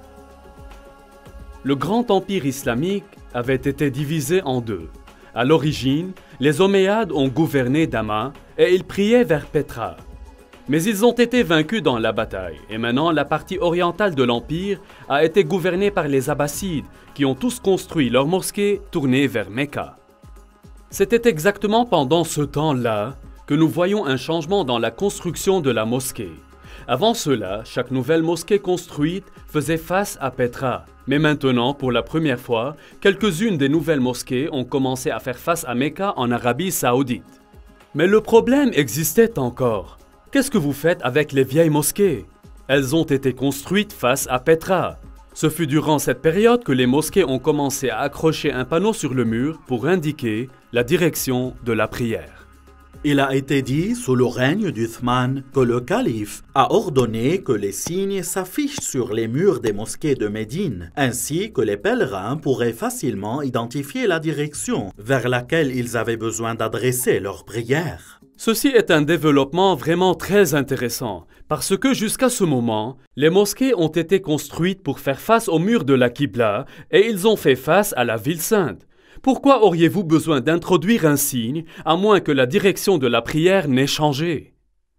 Le grand empire islamique avait été divisé en deux. À l'origine, les Omeyyades ont gouverné Damas et ils priaient vers Petra. Mais ils ont été vaincus dans la bataille et maintenant la partie orientale de l'empire a été gouvernée par les Abbassides qui ont tous construit leur mosquée tournée vers Mecca. C'était exactement pendant ce temps-là que nous voyons un changement dans la construction de la mosquée. Avant cela, chaque nouvelle mosquée construite faisait face à Petra. Mais maintenant, pour la première fois, quelques-unes des nouvelles mosquées ont commencé à faire face à Mecca en Arabie Saoudite. Mais le problème existait encore. Qu'est-ce que vous faites avec les vieilles mosquées? Elles ont été construites face à Petra. Ce fut durant cette période que les mosquées ont commencé à accrocher un panneau sur le mur pour indiquer la direction de la prière. Il a été dit sous le règne d'Uthman que le calife a ordonné que les signes s'affichent sur les murs des mosquées de Médine, ainsi que les pèlerins pourraient facilement identifier la direction vers laquelle ils avaient besoin d'adresser leurs prières. Ceci est un développement vraiment très intéressant, parce que jusqu'à ce moment, les mosquées ont été construites pour faire face au mur de la Qibla et ils ont fait face à la ville sainte. Pourquoi auriez-vous besoin d'introduire un signe, à moins que la direction de la prière n'ait changé?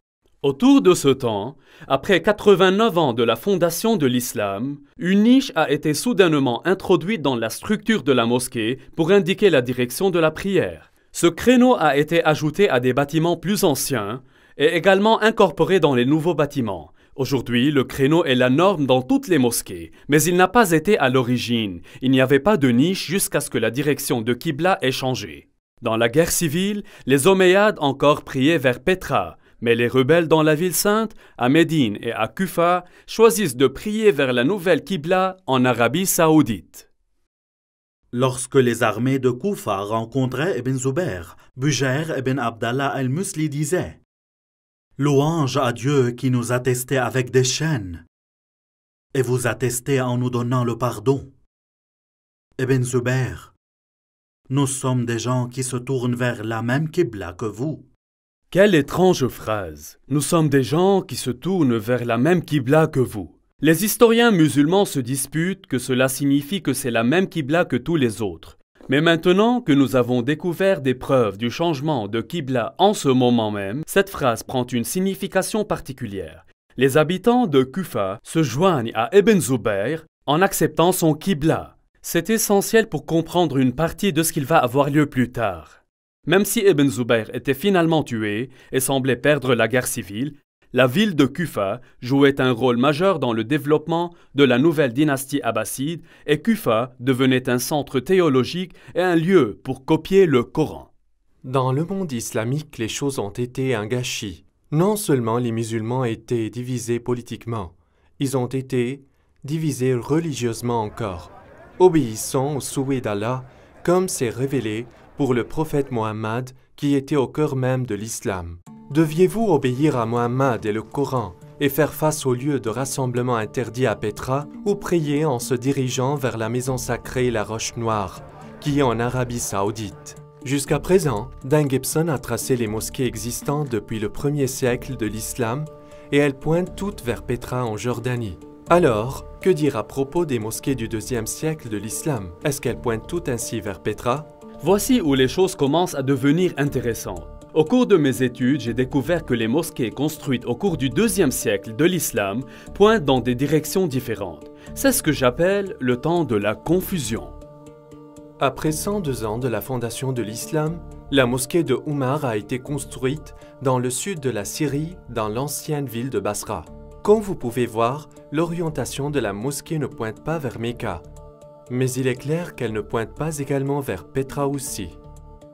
Autour de ce temps, après quatre-vingt-neuf ans de la fondation de l'islam, une niche a été soudainement introduite dans la structure de la mosquée pour indiquer la direction de la prière. Ce créneau a été ajouté à des bâtiments plus anciens et également incorporé dans les nouveaux bâtiments. Aujourd'hui, le créneau est la norme dans toutes les mosquées, mais il n'a pas été à l'origine. Il n'y avait pas de niche jusqu'à ce que la direction de Qibla ait changé. Dans la guerre civile, les Omeyyades encore priaient vers Petra, mais les rebelles dans la ville sainte, à Médine et à Kufa, choisissent de prier vers la nouvelle Qibla en Arabie Saoudite. Lorsque les armées de Kufa rencontraient Ibn Zubayr, Bujair ibn Abdallah al-Musli disait: « Louange à Dieu qui nous a testés avec des chaînes, et vous a testés en nous donnant le pardon. Ibn Zubayr, nous sommes des gens qui se tournent vers la même Qibla que vous. » Quelle étrange phrase! Nous sommes des gens qui se tournent vers la même Qibla que vous. Les historiens musulmans se disputent que cela signifie que c'est la même Qibla que tous les autres. Mais maintenant que nous avons découvert des preuves du changement de Qibla en ce moment même, cette phrase prend une signification particulière. Les habitants de Kufa se joignent à Ibn Zubayr en acceptant son Qibla. C'est essentiel pour comprendre une partie de ce qu'il va avoir lieu plus tard. Même si Ibn Zubayr était finalement tué et semblait perdre la guerre civile, la ville de Kufa jouait un rôle majeur dans le développement de la nouvelle dynastie abbasside et Kufa devenait un centre théologique et un lieu pour copier le Coran. Dans le monde islamique, les choses ont été un gâchis. Non seulement les musulmans étaient divisés politiquement, ils ont été divisés religieusement encore, obéissant au souhait d'Allah, comme c'est révélé pour le prophète Mohammed qui était au cœur même de l'islam. Deviez-vous obéir à Mohammed et le Coran et faire face au lieu de rassemblement interdit à Petra ou prier en se dirigeant vers la maison sacrée La Roche Noire, qui est en Arabie Saoudite? Jusqu'à présent, Dan Gibson a tracé les mosquées existantes depuis le premier siècle de l'islam et elles pointent toutes vers Petra en Jordanie. Alors, que dire à propos des mosquées du deuxième siècle de l'islam? Est-ce qu'elles pointent toutes ainsi vers Petra? Voici où les choses commencent à devenir intéressantes. Au cours de mes études, j'ai découvert que les mosquées construites au cours du deuxième siècle de l'islam pointent dans des directions différentes. C'est ce que j'appelle le temps de la confusion. Après cent deux ans de la fondation de l'islam, la mosquée de Oumar a été construite dans le sud de la Syrie, dans l'ancienne ville de Basra. Comme vous pouvez voir, l'orientation de la mosquée ne pointe pas vers Mecca, mais il est clair qu'elle ne pointe pas également vers Petra aussi.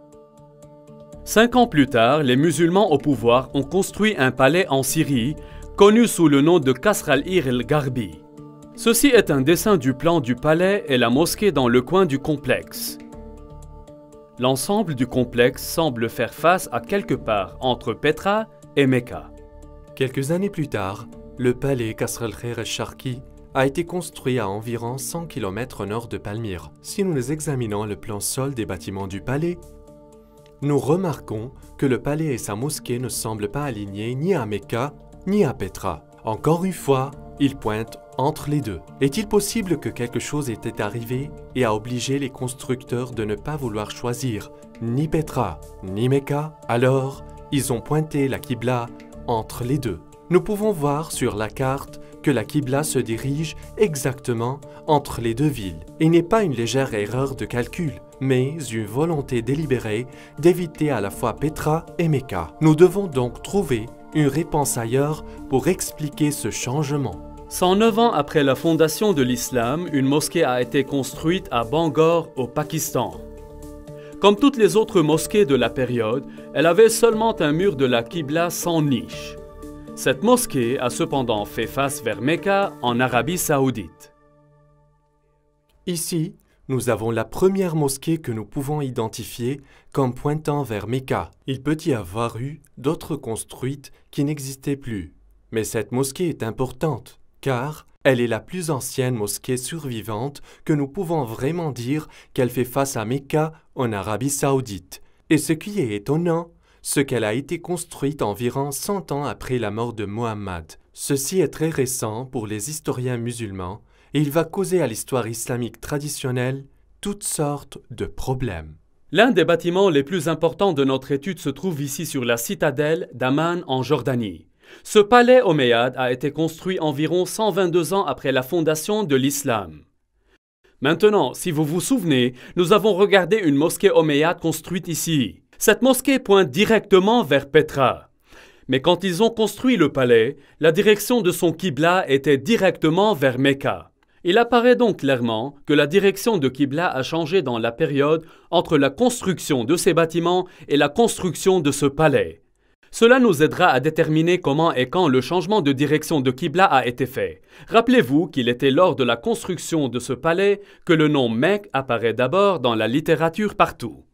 Cinq ans plus tard, les musulmans au pouvoir ont construit un palais en Syrie connu sous le nom de Qasr al-Ir el-Gharbi. Ceci est un dessin du plan du palais et la mosquée dans le coin du complexe. L'ensemble du complexe semble faire face à quelque part entre Petra et Mecca. Quelques années plus tard, le palais Qasr al-Khair el-Sharqi a été construit à environ cent kilomètres au nord de Palmyre. Si nous examinons le plan sol des bâtiments du palais, nous remarquons que le palais et sa mosquée ne semblent pas alignés ni à Mecca ni à Petra. Encore une fois, ils pointent entre les deux. Est-il possible que quelque chose était arrivé et a obligé les constructeurs de ne pas vouloir choisir ni Petra ni Mecca? Alors, ils ont pointé la Qibla entre les deux. Nous pouvons voir sur la carte que la Qibla se dirige exactement entre les deux villes. Il n'est pas une légère erreur de calcul, mais une volonté délibérée d'éviter à la fois Petra et Mecca. Nous devons donc trouver une réponse ailleurs pour expliquer ce changement. cent neuf ans après la fondation de l'islam, une mosquée a été construite à Bangor, au Pakistan. Comme toutes les autres mosquées de la période, elle avait seulement un mur de la Qibla sans niche. Cette mosquée a cependant fait face vers Mecca, en Arabie Saoudite. Ici, nous avons la première mosquée que nous pouvons identifier comme pointant vers Mecca. Il peut y avoir eu d'autres construites qui n'existaient plus. Mais cette mosquée est importante, car elle est la plus ancienne mosquée survivante que nous pouvons vraiment dire qu'elle fait face à Mecca en Arabie Saoudite. Et ce qui est étonnant, c'est qu'elle a été construite environ cent ans après la mort de Mohammed. Ceci est très récent pour les historiens musulmans et il va causer à l'histoire islamique traditionnelle toutes sortes de problèmes. L'un des bâtiments les plus importants de notre étude se trouve ici sur la citadelle d'Amman en Jordanie. Ce palais omeyyade a été construit environ cent vingt-deux ans après la fondation de l'islam. Maintenant, si vous vous souvenez, nous avons regardé une mosquée omeyyade construite ici. Cette mosquée pointe directement vers Petra. Mais quand ils ont construit le palais, la direction de son Qibla était directement vers Mecca. Il apparaît donc clairement que la direction de Qibla a changé dans la période entre la construction de ces bâtiments et la construction de ce palais. Cela nous aidera à déterminer comment et quand le changement de direction de Qibla a été fait. Rappelez-vous qu'il était lors de la construction de ce palais que le nom Mecque apparaît d'abord dans la littérature partout.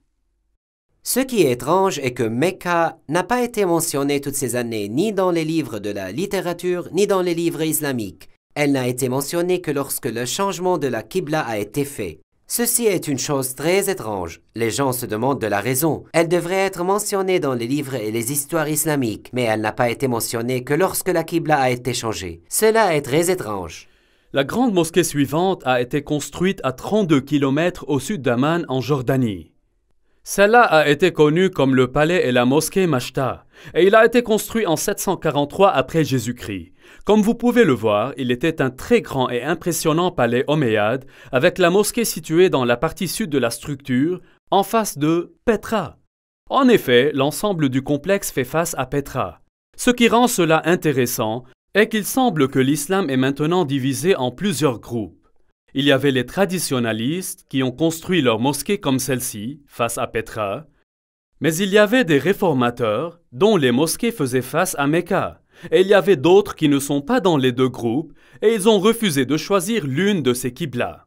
Ce qui est étrange est que Mecca n'a pas été mentionné toutes ces années ni dans les livres de la littérature ni dans les livres islamiques. Elle n'a été mentionnée que lorsque le changement de la Qibla a été fait. Ceci est une chose très étrange. Les gens se demandent de la raison. Elle devrait être mentionnée dans les livres et les histoires islamiques, mais elle n'a pas été mentionnée que lorsque la Qibla a été changée. Cela est très étrange. La grande mosquée suivante a été construite à trente-deux kilomètres au sud d'Amman en Jordanie. Celle-là a été connue comme le palais et la mosquée Mashta, et il a été construit en sept cent quarante-trois après Jésus-Christ. Comme vous pouvez le voir, il était un très grand et impressionnant palais omeyyade, avec la mosquée située dans la partie sud de la structure, en face de Petra. En effet, l'ensemble du complexe fait face à Petra. Ce qui rend cela intéressant est qu'il semble que l'islam est maintenant divisé en plusieurs groupes. Il y avait les traditionalistes qui ont construit leur mosquée comme celle-ci, face à Petra, mais il y avait des réformateurs dont les mosquées faisaient face à Mecca, et il y avait d'autres qui ne sont pas dans les deux groupes et ils ont refusé de choisir l'une de ces qiblas.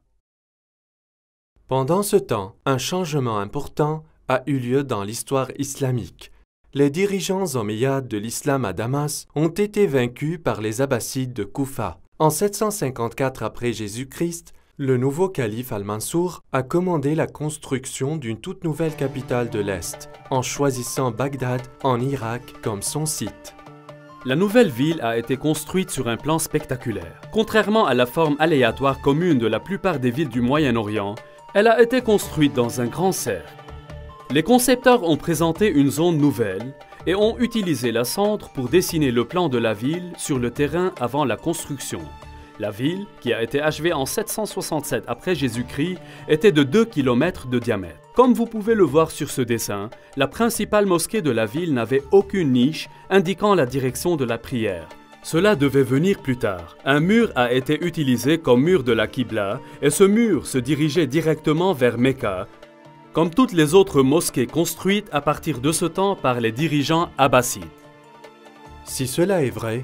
Pendant ce temps, un changement important a eu lieu dans l'histoire islamique. Les dirigeants omeyyades de l'islam à Damas ont été vaincus par les Abbassides de Koufa. En sept cent cinquante-quatre après Jésus-Christ, le nouveau calife Al-Mansour a commandé la construction d'une toute nouvelle capitale de l'Est, en choisissant Bagdad en Irak comme son site. La nouvelle ville a été construite sur un plan spectaculaire. Contrairement à la forme aléatoire commune de la plupart des villes du Moyen-Orient, elle a été construite dans un grand cercle. Les concepteurs ont présenté une zone nouvelle et ont utilisé la cendre pour dessiner le plan de la ville sur le terrain avant la construction. La ville, qui a été achevée en sept cent soixante-sept après Jésus-Christ, était de deux kilomètres de diamètre. Comme vous pouvez le voir sur ce dessin, la principale mosquée de la ville n'avait aucune niche indiquant la direction de la prière. Cela devait venir plus tard. Un mur a été utilisé comme mur de la Qibla et ce mur se dirigeait directement vers Mecca, comme toutes les autres mosquées construites à partir de ce temps par les dirigeants abbassides. Si cela est vrai,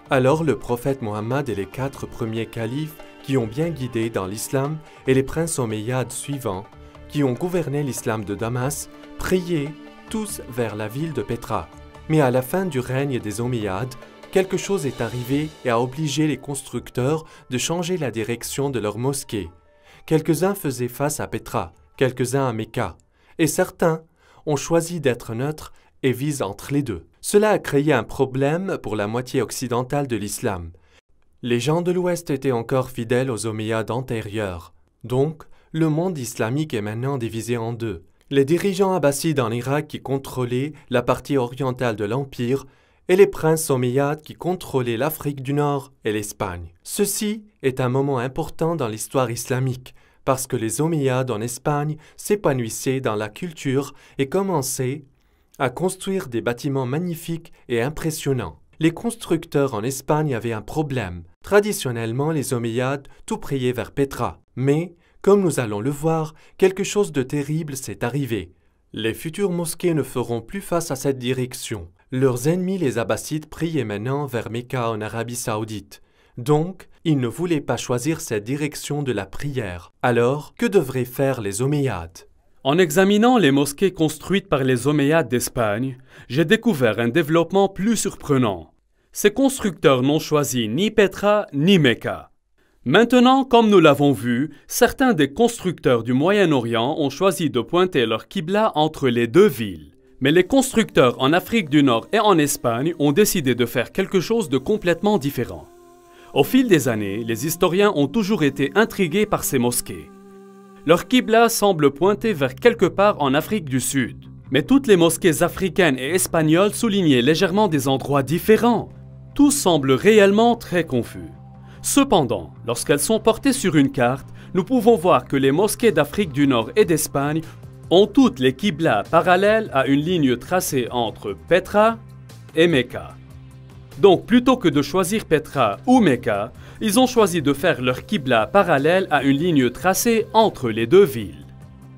Alors le prophète Mohammed et les quatre premiers califes qui ont bien guidé dans l'islam et les princes omeyyades suivants, qui ont gouverné l'islam de Damas, priaient tous vers la ville de Petra. Mais à la fin du règne des Omeyyades, quelque chose est arrivé et a obligé les constructeurs de changer la direction de leur mosquée. Quelques-uns faisaient face à Petra, quelques-uns à Mecca, et certains ont choisi d'être neutres et visent entre les deux. Cela a créé un problème pour la moitié occidentale de l'islam. Les gens de l'Ouest étaient encore fidèles aux Omeyyades antérieurs. Donc, le monde islamique est maintenant divisé en deux. Les dirigeants abbassides en Irak qui contrôlaient la partie orientale de l'Empire et les princes omeyyades qui contrôlaient l'Afrique du Nord et l'Espagne. Ceci est un moment important dans l'histoire islamique parce que les Omeyyades en Espagne s'épanouissaient dans la culture et commençaient à construire des bâtiments magnifiques et impressionnants. Les constructeurs en Espagne avaient un problème. Traditionnellement, les Omeyyades tout priaient vers Petra. Mais, comme nous allons le voir, quelque chose de terrible s'est arrivé. Les futures mosquées ne feront plus face à cette direction. Leurs ennemis, les Abbassides, priaient maintenant vers Mecca en Arabie Saoudite. Donc, ils ne voulaient pas choisir cette direction de la prière. Alors, que devraient faire les Omeyyades ? En examinant les mosquées construites par les Omeyyades d'Espagne, j'ai découvert un développement plus surprenant. Ces constructeurs n'ont choisi ni Petra ni Mecca. Maintenant, comme nous l'avons vu, certains des constructeurs du Moyen-Orient ont choisi de pointer leur qibla entre les deux villes. Mais les constructeurs en Afrique du Nord et en Espagne ont décidé de faire quelque chose de complètement différent. Au fil des années, les historiens ont toujours été intrigués par ces mosquées. Leur qibla semble pointer vers quelque part en Afrique du Sud. Mais toutes les mosquées africaines et espagnoles soulignaient légèrement des endroits différents. Tout semble réellement très confus. Cependant, lorsqu'elles sont portées sur une carte, nous pouvons voir que les mosquées d'Afrique du Nord et d'Espagne ont toutes les qiblas parallèles à une ligne tracée entre Petra et Mecca. Donc, plutôt que de choisir Petra ou Mecca, ils ont choisi de faire leur qibla parallèle à une ligne tracée entre les deux villes.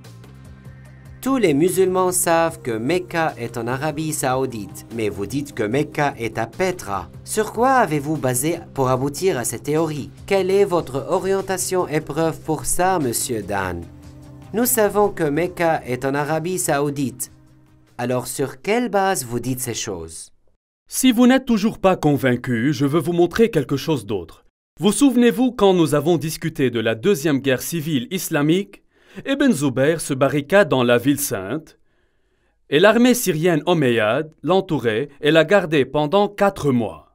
Tous les musulmans savent que Mecca est en Arabie Saoudite, mais vous dites que Mecca est à Petra. Sur quoi avez-vous basé pour aboutir à cette théorie? Quelle est votre orientation et preuve pour ça, monsieur Dan? Nous savons que Mecca est en Arabie Saoudite. Alors sur quelle base vous dites ces choses? Si vous n'êtes toujours pas convaincu, je veux vous montrer quelque chose d'autre. Vous souvenez-vous quand nous avons discuté de la deuxième guerre civile islamique? Ibn Zubayr se barricade dans la ville sainte et l'armée syrienne omeyyade l'entourait et la gardait pendant quatre mois.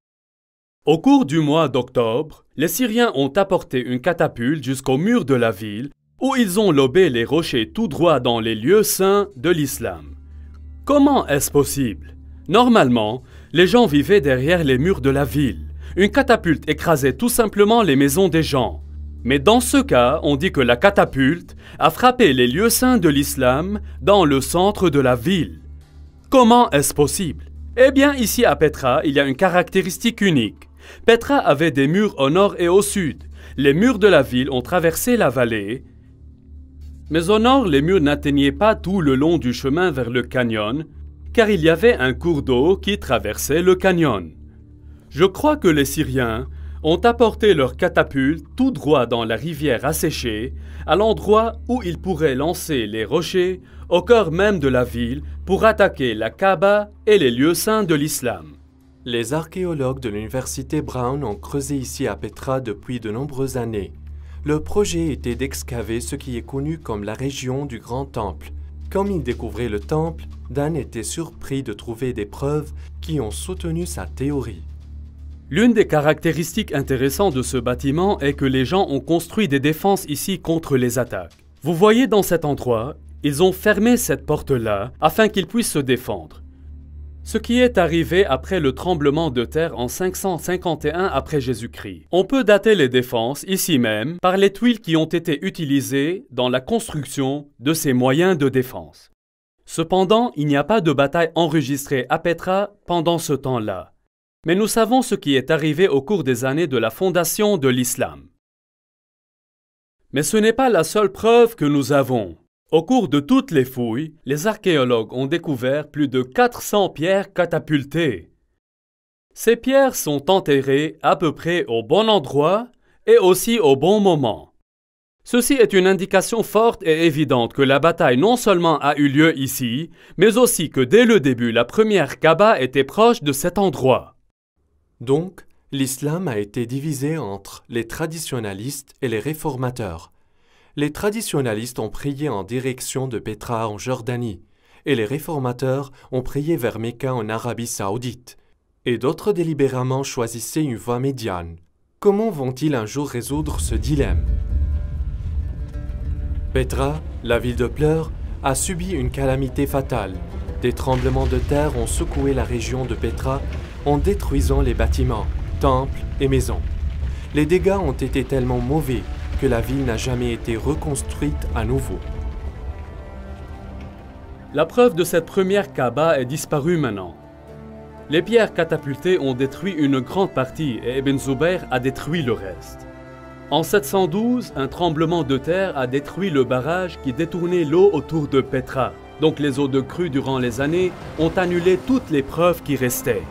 Au cours du mois d'octobre, les Syriens ont apporté une catapulte jusqu'au mur de la ville où ils ont lobé les rochers tout droit dans les lieux saints de l'islam. Comment est-ce possible? Normalement, les gens vivaient derrière les murs de la ville. Une catapulte écrasait tout simplement les maisons des gens. Mais dans ce cas, on dit que la catapulte a frappé les lieux saints de l'islam dans le centre de la ville. Comment est-ce possible? Eh bien, ici à Petra, il y a une caractéristique unique. Petra avait des murs au nord et au sud. Les murs de la ville ont traversé la vallée. Mais au nord, les murs n'atteignaient pas tout le long du chemin vers le canyon, car il y avait un cours d'eau qui traversait le canyon. Je crois que les Syriens ont apporté leurs catapultes tout droit dans la rivière asséchée, à l'endroit où ils pourraient lancer les rochers au cœur même de la ville pour attaquer la Kaaba et les lieux saints de l'islam. Les archéologues de l'université Brown ont creusé ici à Petra depuis de nombreuses années. Le projet était d'excaver ce qui est connu comme la région du Grand Temple. Comme ils découvraient le temple, Dan était surpris de trouver des preuves qui ont soutenu sa théorie. L'une des caractéristiques intéressantes de ce bâtiment est que les gens ont construit des défenses ici contre les attaques. Vous voyez dans cet endroit, ils ont fermé cette porte-là afin qu'ils puissent se défendre. Ce qui est arrivé après le tremblement de terre en cinq cent cinquante et un après Jésus-Christ. On peut dater les défenses, ici même, par les tuiles qui ont été utilisées dans la construction de ces moyens de défense. Cependant, il n'y a pas de bataille enregistrée à Petra pendant ce temps-là. Mais nous savons ce qui est arrivé au cours des années de la fondation de l'islam. Mais ce n'est pas la seule preuve que nous avons. Au cours de toutes les fouilles, les archéologues ont découvert plus de quatre cents pierres catapultées. Ces pierres sont enterrées à peu près au bon endroit et aussi au bon moment. Ceci est une indication forte et évidente que la bataille non seulement a eu lieu ici, mais aussi que dès le début, la première Kaaba était proche de cet endroit. Donc, l'islam a été divisé entre les traditionalistes et les réformateurs. Les traditionalistes ont prié en direction de Pétra en Jordanie, et les réformateurs ont prié vers Mecca en Arabie saoudite. Et d'autres délibérément choisissaient une voie médiane. Comment vont-ils un jour résoudre ce dilemme? Pétra, la ville de pleurs, a subi une calamité fatale. Des tremblements de terre ont secoué la région de Pétra en détruisant les bâtiments, temples et maisons. Les dégâts ont été tellement mauvais que la ville n'a jamais été reconstruite à nouveau. La preuve de cette première Kaaba est disparue maintenant. Les pierres catapultées ont détruit une grande partie et Ibn Zubayr a détruit le reste. En sept cent douze, un tremblement de terre a détruit le barrage qui détournait l'eau autour de Pétra. Donc les eaux de crue durant les années ont annulé toutes les preuves qui restaient.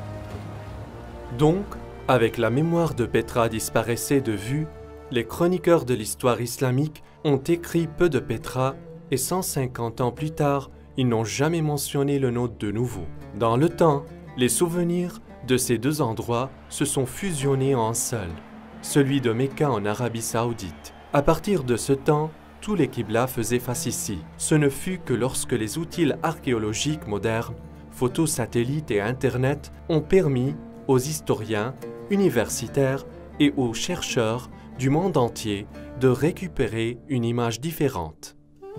Donc, avec la mémoire de Pétra disparaissait de vue, les chroniqueurs de l'histoire islamique ont écrit peu de Pétra et cent cinquante ans plus tard, ils n'ont jamais mentionné le nom de nouveau. Dans le temps, les souvenirs de ces deux endroits se sont fusionnés en un seul, celui de Mecca en Arabie saoudite. À partir de ce temps, tous les Qibla faisaient face ici. Ce ne fut que lorsque les outils archéologiques modernes, photos satellites et Internet ont permis aux historiens, universitaires et aux chercheurs du monde entier de récupérer une image différente.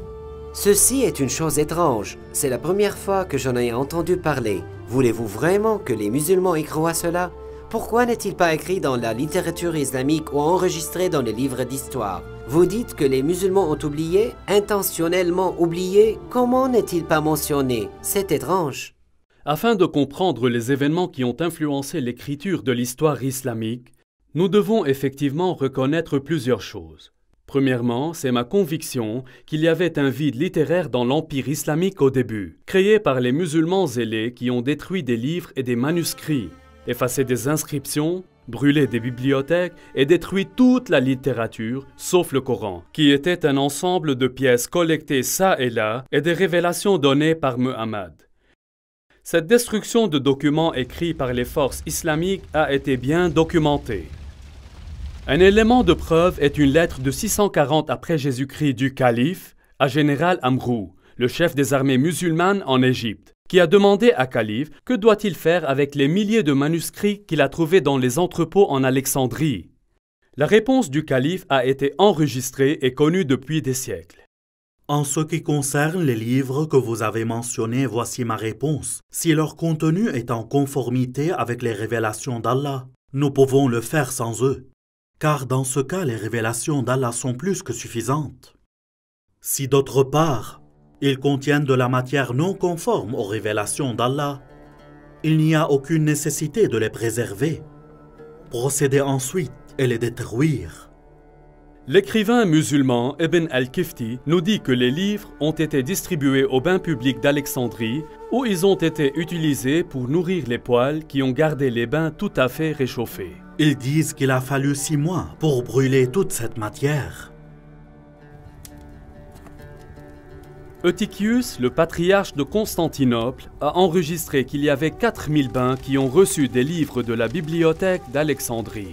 Ceci est une chose étrange. C'est la première fois que j'en ai entendu parler. Voulez-vous vraiment que les musulmans y croient cela? Pourquoi n'est-il pas écrit dans la littérature islamique ou enregistré dans les livres d'histoire? Vous dites que les musulmans ont oublié, intentionnellement oublié. Comment n'est-il pas mentionné? C'est étrange. Afin de comprendre les événements qui ont influencé l'écriture de l'histoire islamique, nous devons effectivement reconnaître plusieurs choses. Premièrement, c'est ma conviction qu'il y avait un vide littéraire dans l'Empire islamique au début, créé par les musulmans zélés qui ont détruit des livres et des manuscrits, effacé des inscriptions, brûlé des bibliothèques et détruit toute la littérature, sauf le Coran, qui était un ensemble de pièces collectées çà et là et des révélations données par Muhammad. Cette destruction de documents écrits par les forces islamiques a été bien documentée. Un élément de preuve est une lettre de six cent quarante après Jésus-Christ du calife à général Amrou, le chef des armées musulmanes en Égypte, qui a demandé à calife que doit-il faire avec les milliers de manuscrits qu'il a trouvés dans les entrepôts en Alexandrie. La réponse du calife a été enregistrée et connue depuis des siècles. En ce qui concerne les livres que vous avez mentionnés, voici ma réponse. Si leur contenu est en conformité avec les révélations d'Allah, nous pouvons le faire sans eux. Car dans ce cas, les révélations d'Allah sont plus que suffisantes. Si d'autre part, ils contiennent de la matière non conforme aux révélations d'Allah, il n'y a aucune nécessité de les préserver. Procédez ensuite et les détruire. L'écrivain musulman Ibn al-Kifti nous dit que les livres ont été distribués aux bains publics d'Alexandrie où ils ont été utilisés pour nourrir les poêles qui ont gardé les bains tout à fait réchauffés. Ils disent qu'il a fallu six mois pour brûler toute cette matière. Eutychius, le patriarche de Constantinople, a enregistré qu'il y avait quatre mille bains qui ont reçu des livres de la bibliothèque d'Alexandrie.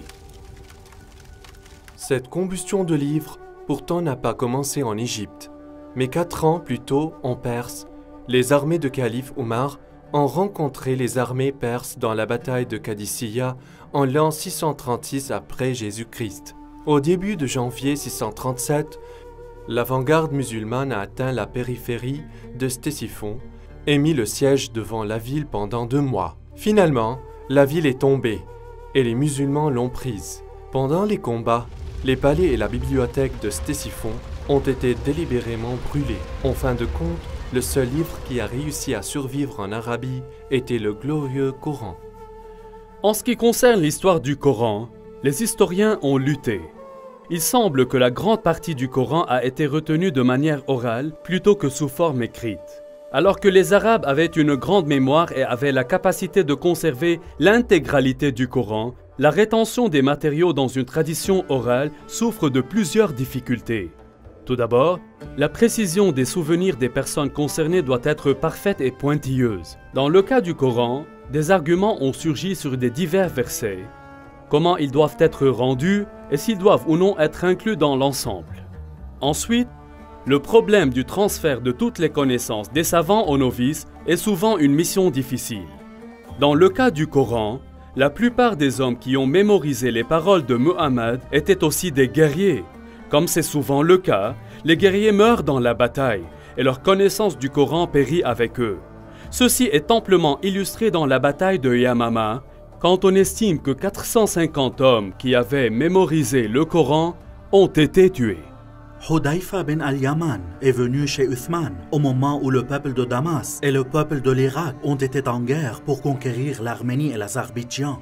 Cette combustion de livres, pourtant, n'a pas commencé en Égypte, mais quatre ans plus tôt, en Perse, les armées de calife Omar ont rencontré les armées perses dans la bataille de Qadisiyah en l'an six cent trente-six après Jésus-Christ. Au début de janvier six cent trente-sept, l'avant-garde musulmane a atteint la périphérie de Ctésiphon et mis le siège devant la ville pendant deux mois. Finalement, la ville est tombée et les musulmans l'ont prise. Pendant les combats, les palais et la bibliothèque de Ctésiphon ont été délibérément brûlés. En fin de compte, le seul livre qui a réussi à survivre en Arabie était le glorieux Coran. En ce qui concerne l'histoire du Coran, les historiens ont lutté. Il semble que la grande partie du Coran a été retenue de manière orale plutôt que sous forme écrite. Alors que les Arabes avaient une grande mémoire et avaient la capacité de conserver l'intégralité du Coran, la rétention des matériaux dans une tradition orale souffre de plusieurs difficultés. Tout d'abord, la précision des souvenirs des personnes concernées doit être parfaite et pointilleuse. Dans le cas du Coran, des arguments ont surgi sur des divers versets, comment ils doivent être rendus et s'ils doivent ou non être inclus dans l'ensemble. Ensuite, le problème du transfert de toutes les connaissances des savants aux novices est souvent une mission difficile. Dans le cas du Coran, la plupart des hommes qui ont mémorisé les paroles de Muhammad étaient aussi des guerriers. Comme c'est souvent le cas, les guerriers meurent dans la bataille et leur connaissance du Coran périt avec eux. Ceci est amplement illustré dans la bataille de Yamama, quand on estime que quatre cent cinquante hommes qui avaient mémorisé le Coran ont été tués. Hudayfa bin al-Yaman est venu chez Uthman au moment où le peuple de Damas et le peuple de l'Irak ont été en guerre pour conquérir l'Arménie et l'Azerbaïdjan.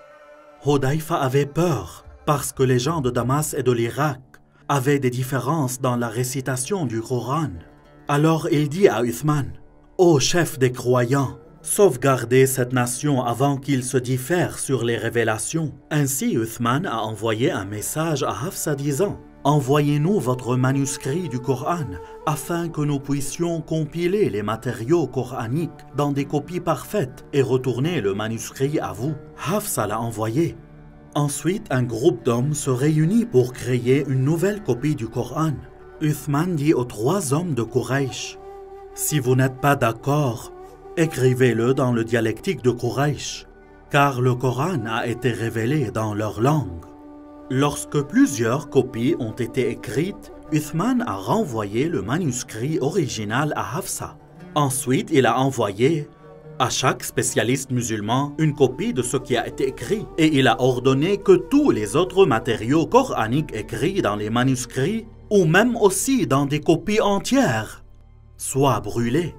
Hudayfa avait peur parce que les gens de Damas et de l'Irak avaient des différences dans la récitation du Coran. Alors il dit à Uthman, « Ô chef des croyants, sauvegardez cette nation avant qu'ils se diffèrent sur les révélations. » Ainsi Uthman a envoyé un message à Hafsa disant, « Envoyez-nous votre manuscrit du Coran afin que nous puissions compiler les matériaux coraniques dans des copies parfaites et retourner le manuscrit à vous. » Hafsa l'a envoyé. Ensuite, un groupe d'hommes se réunit pour créer une nouvelle copie du Coran. Uthman dit aux trois hommes de Quraysh, « Si vous n'êtes pas d'accord, écrivez-le dans le dialectique de Quraysh, car le Coran a été révélé dans leur langue. » Lorsque plusieurs copies ont été écrites, Uthman a renvoyé le manuscrit original à Hafsa. Ensuite, il a envoyé à chaque spécialiste musulman une copie de ce qui a été écrit et il a ordonné que tous les autres matériaux coraniques écrits dans les manuscrits ou même aussi dans des copies entières soient brûlés.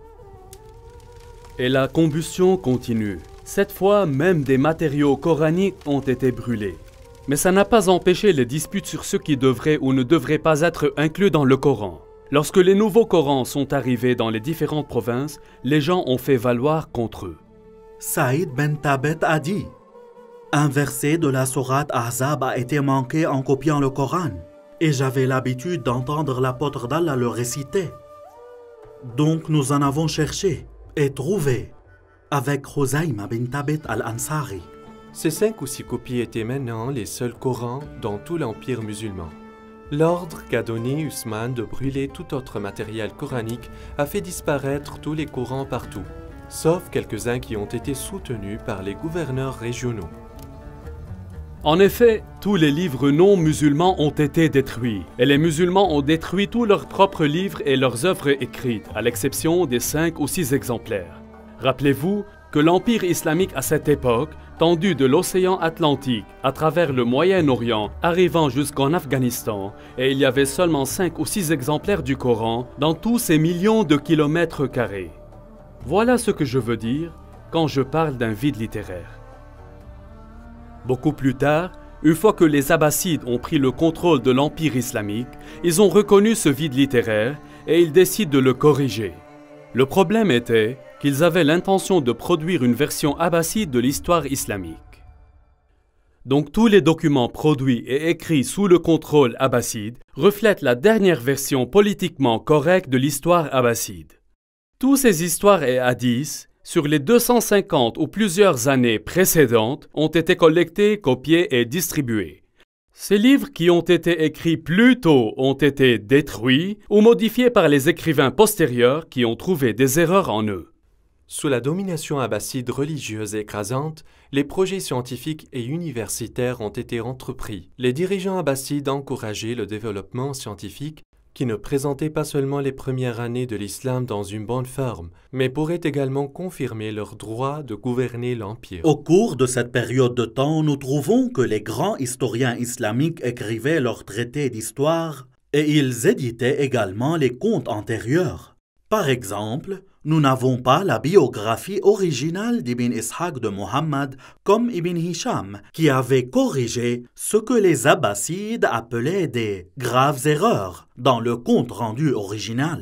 Et la combustion continue. Cette fois, même des matériaux coraniques ont été brûlés. Mais ça n'a pas empêché les disputes sur ce qui devrait ou ne devrait pas être inclus dans le Coran. Lorsque les nouveaux Corans sont arrivés dans les différentes provinces, les gens ont fait valoir contre eux. Saïd ben Tabet a dit, « Un verset de la sourate Ahzab a été manqué en copiant le Coran, et j'avais l'habitude d'entendre l'apôtre d'Allah le réciter. Donc nous en avons cherché et trouvé avec Khuzayma bin Tabit al-Ansari. » Ces cinq ou six copies étaient maintenant les seuls Corans dans tout l'Empire musulman. L'ordre qu'a donné Uthman de brûler tout autre matériel coranique a fait disparaître tous les Corans partout, sauf quelques-uns qui ont été soutenus par les gouverneurs régionaux. En effet, tous les livres non musulmans ont été détruits, et les musulmans ont détruit tous leurs propres livres et leurs œuvres écrites, à l'exception des cinq ou six exemplaires. Rappelez-vous que l'Empire islamique à cette époque, tendu de l'océan Atlantique à travers le Moyen-Orient, arrivant jusqu'en Afghanistan, et il y avait seulement cinq ou six exemplaires du Coran dans tous ces millions de kilomètres carrés. Voilà ce que je veux dire quand je parle d'un vide littéraire. Beaucoup plus tard, une fois que les Abbassides ont pris le contrôle de l'Empire islamique, ils ont reconnu ce vide littéraire et ils décident de le corriger. Le problème était qu'ils avaient l'intention de produire une version abbasside de l'histoire islamique. Donc tous les documents produits et écrits sous le contrôle abbasside reflètent la dernière version politiquement correcte de l'histoire abbasside. Tous ces histoires et hadiths, sur les deux cent cinquante ou plusieurs années précédentes, ont été collectés, copiés et distribués. Ces livres qui ont été écrits plus tôt ont été détruits ou modifiés par les écrivains postérieurs qui ont trouvé des erreurs en eux. Sous la domination abbasside religieuse écrasante, les projets scientifiques et universitaires ont été entrepris. Les dirigeants abbassides encourageaient le développement scientifique qui ne présentait pas seulement les premières années de l'islam dans une bonne forme, mais pourrait également confirmer leur droit de gouverner l'Empire. Au cours de cette période de temps, nous trouvons que les grands historiens islamiques écrivaient leurs traités d'histoire et ils éditaient également les contes antérieurs. Par exemple, nous n'avons pas la biographie originale d'Ibn Ishaq de Muhammad comme Ibn Hisham, qui avait corrigé ce que les Abbassides appelaient des graves erreurs dans le compte rendu original.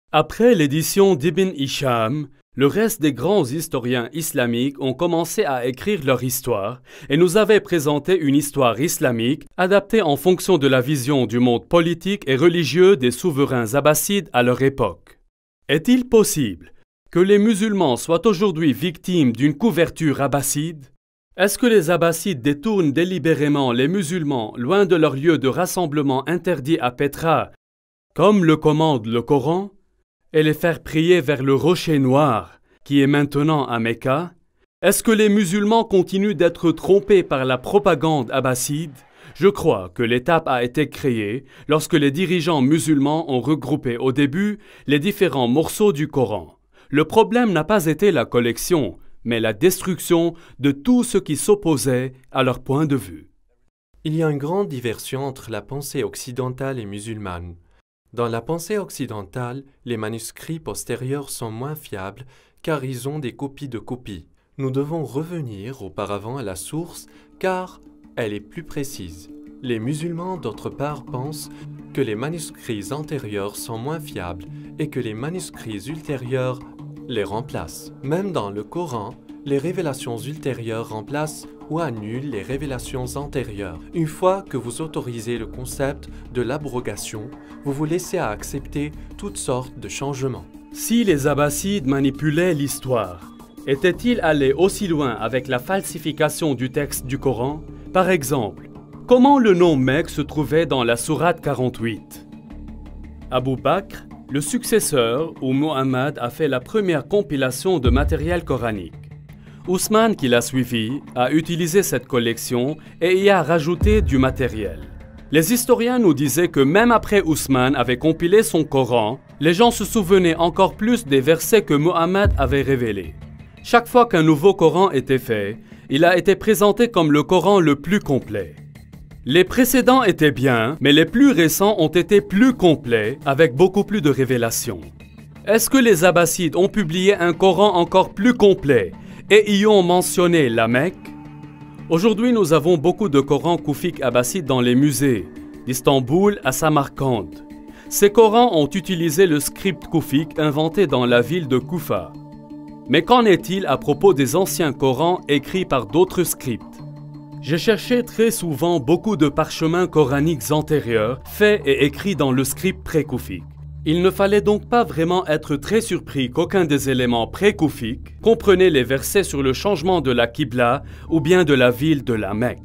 Après l'édition d'Ibn Hisham, le reste des grands historiens islamiques ont commencé à écrire leur histoire et nous avaient présenté une histoire islamique adaptée en fonction de la vision du monde politique et religieux des souverains abbassides à leur époque. Est-il possible que les musulmans soient aujourd'hui victimes d'une couverture abbasside? Est-ce que les abbassides détournent délibérément les musulmans loin de leur lieu de rassemblement interdit à Petra, comme le commande le Coran, et les faire prier vers le rocher noir, qui est maintenant à Mecca? Est-ce que les musulmans continuent d'être trompés par la propagande abbasside? Je crois que l'étape a été créée lorsque les dirigeants musulmans ont regroupé au début les différents morceaux du Coran. Le problème n'a pas été la collection, mais la destruction de tout ce qui s'opposait à leur point de vue. Il y a une grande diversion entre la pensée occidentale et musulmane. Dans la pensée occidentale, les manuscrits postérieurs sont moins fiables car ils ont des copies de copies. Nous devons revenir auparavant à la source car elle est plus précise. Les musulmans, d'autre part, pensent que les manuscrits antérieurs sont moins fiables et que les manuscrits ultérieurs les remplacent. Même dans le Coran, les révélations ultérieures remplacent ou annulent les révélations antérieures. Une fois que vous autorisez le concept de l'abrogation, vous vous laissez à accepter toutes sortes de changements. Si les Abbassides manipulaient l'histoire, étaient-ils allés aussi loin avec la falsification du texte du Coran? Par exemple, comment le nom Mecque se trouvait dans la sourate quarante-huit? Abu Bakr, le successeur où Mohammed a fait la première compilation de matériel coranique. Ousmane, qui l'a suivi, a utilisé cette collection et y a rajouté du matériel. Les historiens nous disaient que même après Ousmane avait compilé son Coran, les gens se souvenaient encore plus des versets que Mohammed avait révélés. Chaque fois qu'un nouveau Coran était fait, il a été présenté comme le Coran le plus complet. Les précédents étaient bien, mais les plus récents ont été plus complets, avec beaucoup plus de révélations. Est-ce que les Abbassides ont publié un Coran encore plus complet et y ont mentionné la Mecque? Aujourd'hui, nous avons beaucoup de Corans koufiques abbassides dans les musées, d'Istanbul à Samarcande. Ces Corans ont utilisé le script koufique inventé dans la ville de Koufa. Mais qu'en est-il à propos des anciens Corans écrits par d'autres scripts? J'ai cherché très souvent beaucoup de parchemins coraniques antérieurs, faits et écrits dans le script pré-koufique. Il ne fallait donc pas vraiment être très surpris qu'aucun des éléments pré-koufiques comprenait les versets sur le changement de la Qibla ou bien de la ville de la Mecque.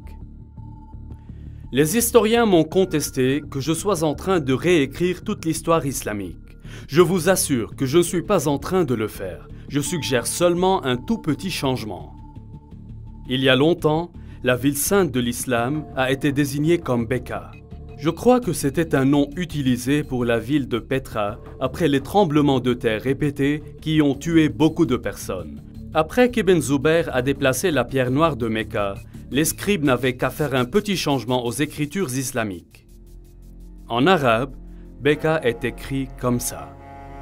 Les historiens m'ont contesté que je sois en train de réécrire toute l'histoire islamique. Je vous assure que je ne suis pas en train de le faire. Je suggère seulement un tout petit changement. Il y a longtemps, la ville sainte de l'islam a été désignée comme Becca. Je crois que c'était un nom utilisé pour la ville de Petra après les tremblements de terre répétés qui ont tué beaucoup de personnes. Après qu'Ibn Zubayr a déplacé la pierre noire de Mecca, les scribes n'avaient qu'à faire un petit changement aux écritures islamiques. En arabe, Becca est écrit comme ça.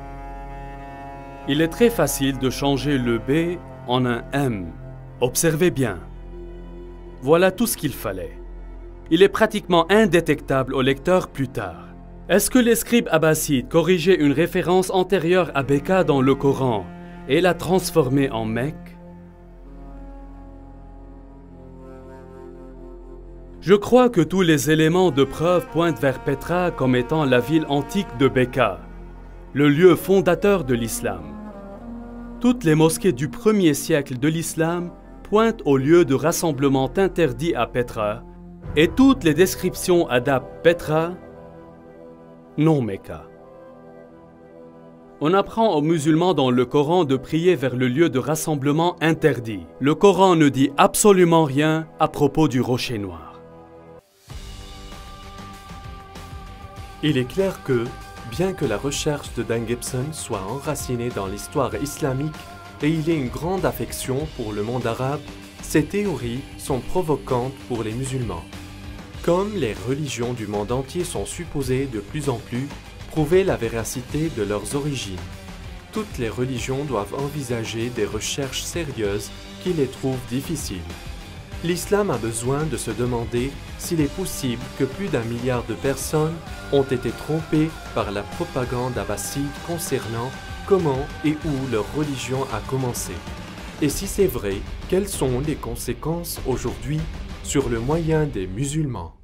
Il est très facile de changer le B en un M. Observez bien. Voilà tout ce qu'il fallait. Il est pratiquement indétectable au lecteur plus tard. Est-ce que les scribes abbassides corrigeaient une référence antérieure à Becca dans le Coran et la transformaient en Mecque? Je crois que tous les éléments de preuve pointent vers Petra comme étant la ville antique de Becca, le lieu fondateur de l'islam. Toutes les mosquées du premier siècle de l'islam pointent au lieu de rassemblement interdit à Petra, et toutes les descriptions adaptent Petra, non Mecca. On apprend aux musulmans dans le Coran de prier vers le lieu de rassemblement interdit. Le Coran ne dit absolument rien à propos du rocher noir. Il est clair que, bien que la recherche de Dan Gibson soit enracinée dans l'histoire islamique et il ait une grande affection pour le monde arabe, ces théories sont provocantes pour les musulmans. Comme les religions du monde entier sont supposées de plus en plus prouver la véracité de leurs origines, toutes les religions doivent envisager des recherches sérieuses qui les trouvent difficiles. l'islam a besoin de se demander s'il est possible que plus d'un milliard de personnes ont été trompées par la propagande abbasside concernant comment et où leur religion a commencé. Et si c'est vrai, quelles sont les conséquences aujourd'hui sur le moyen des musulmans?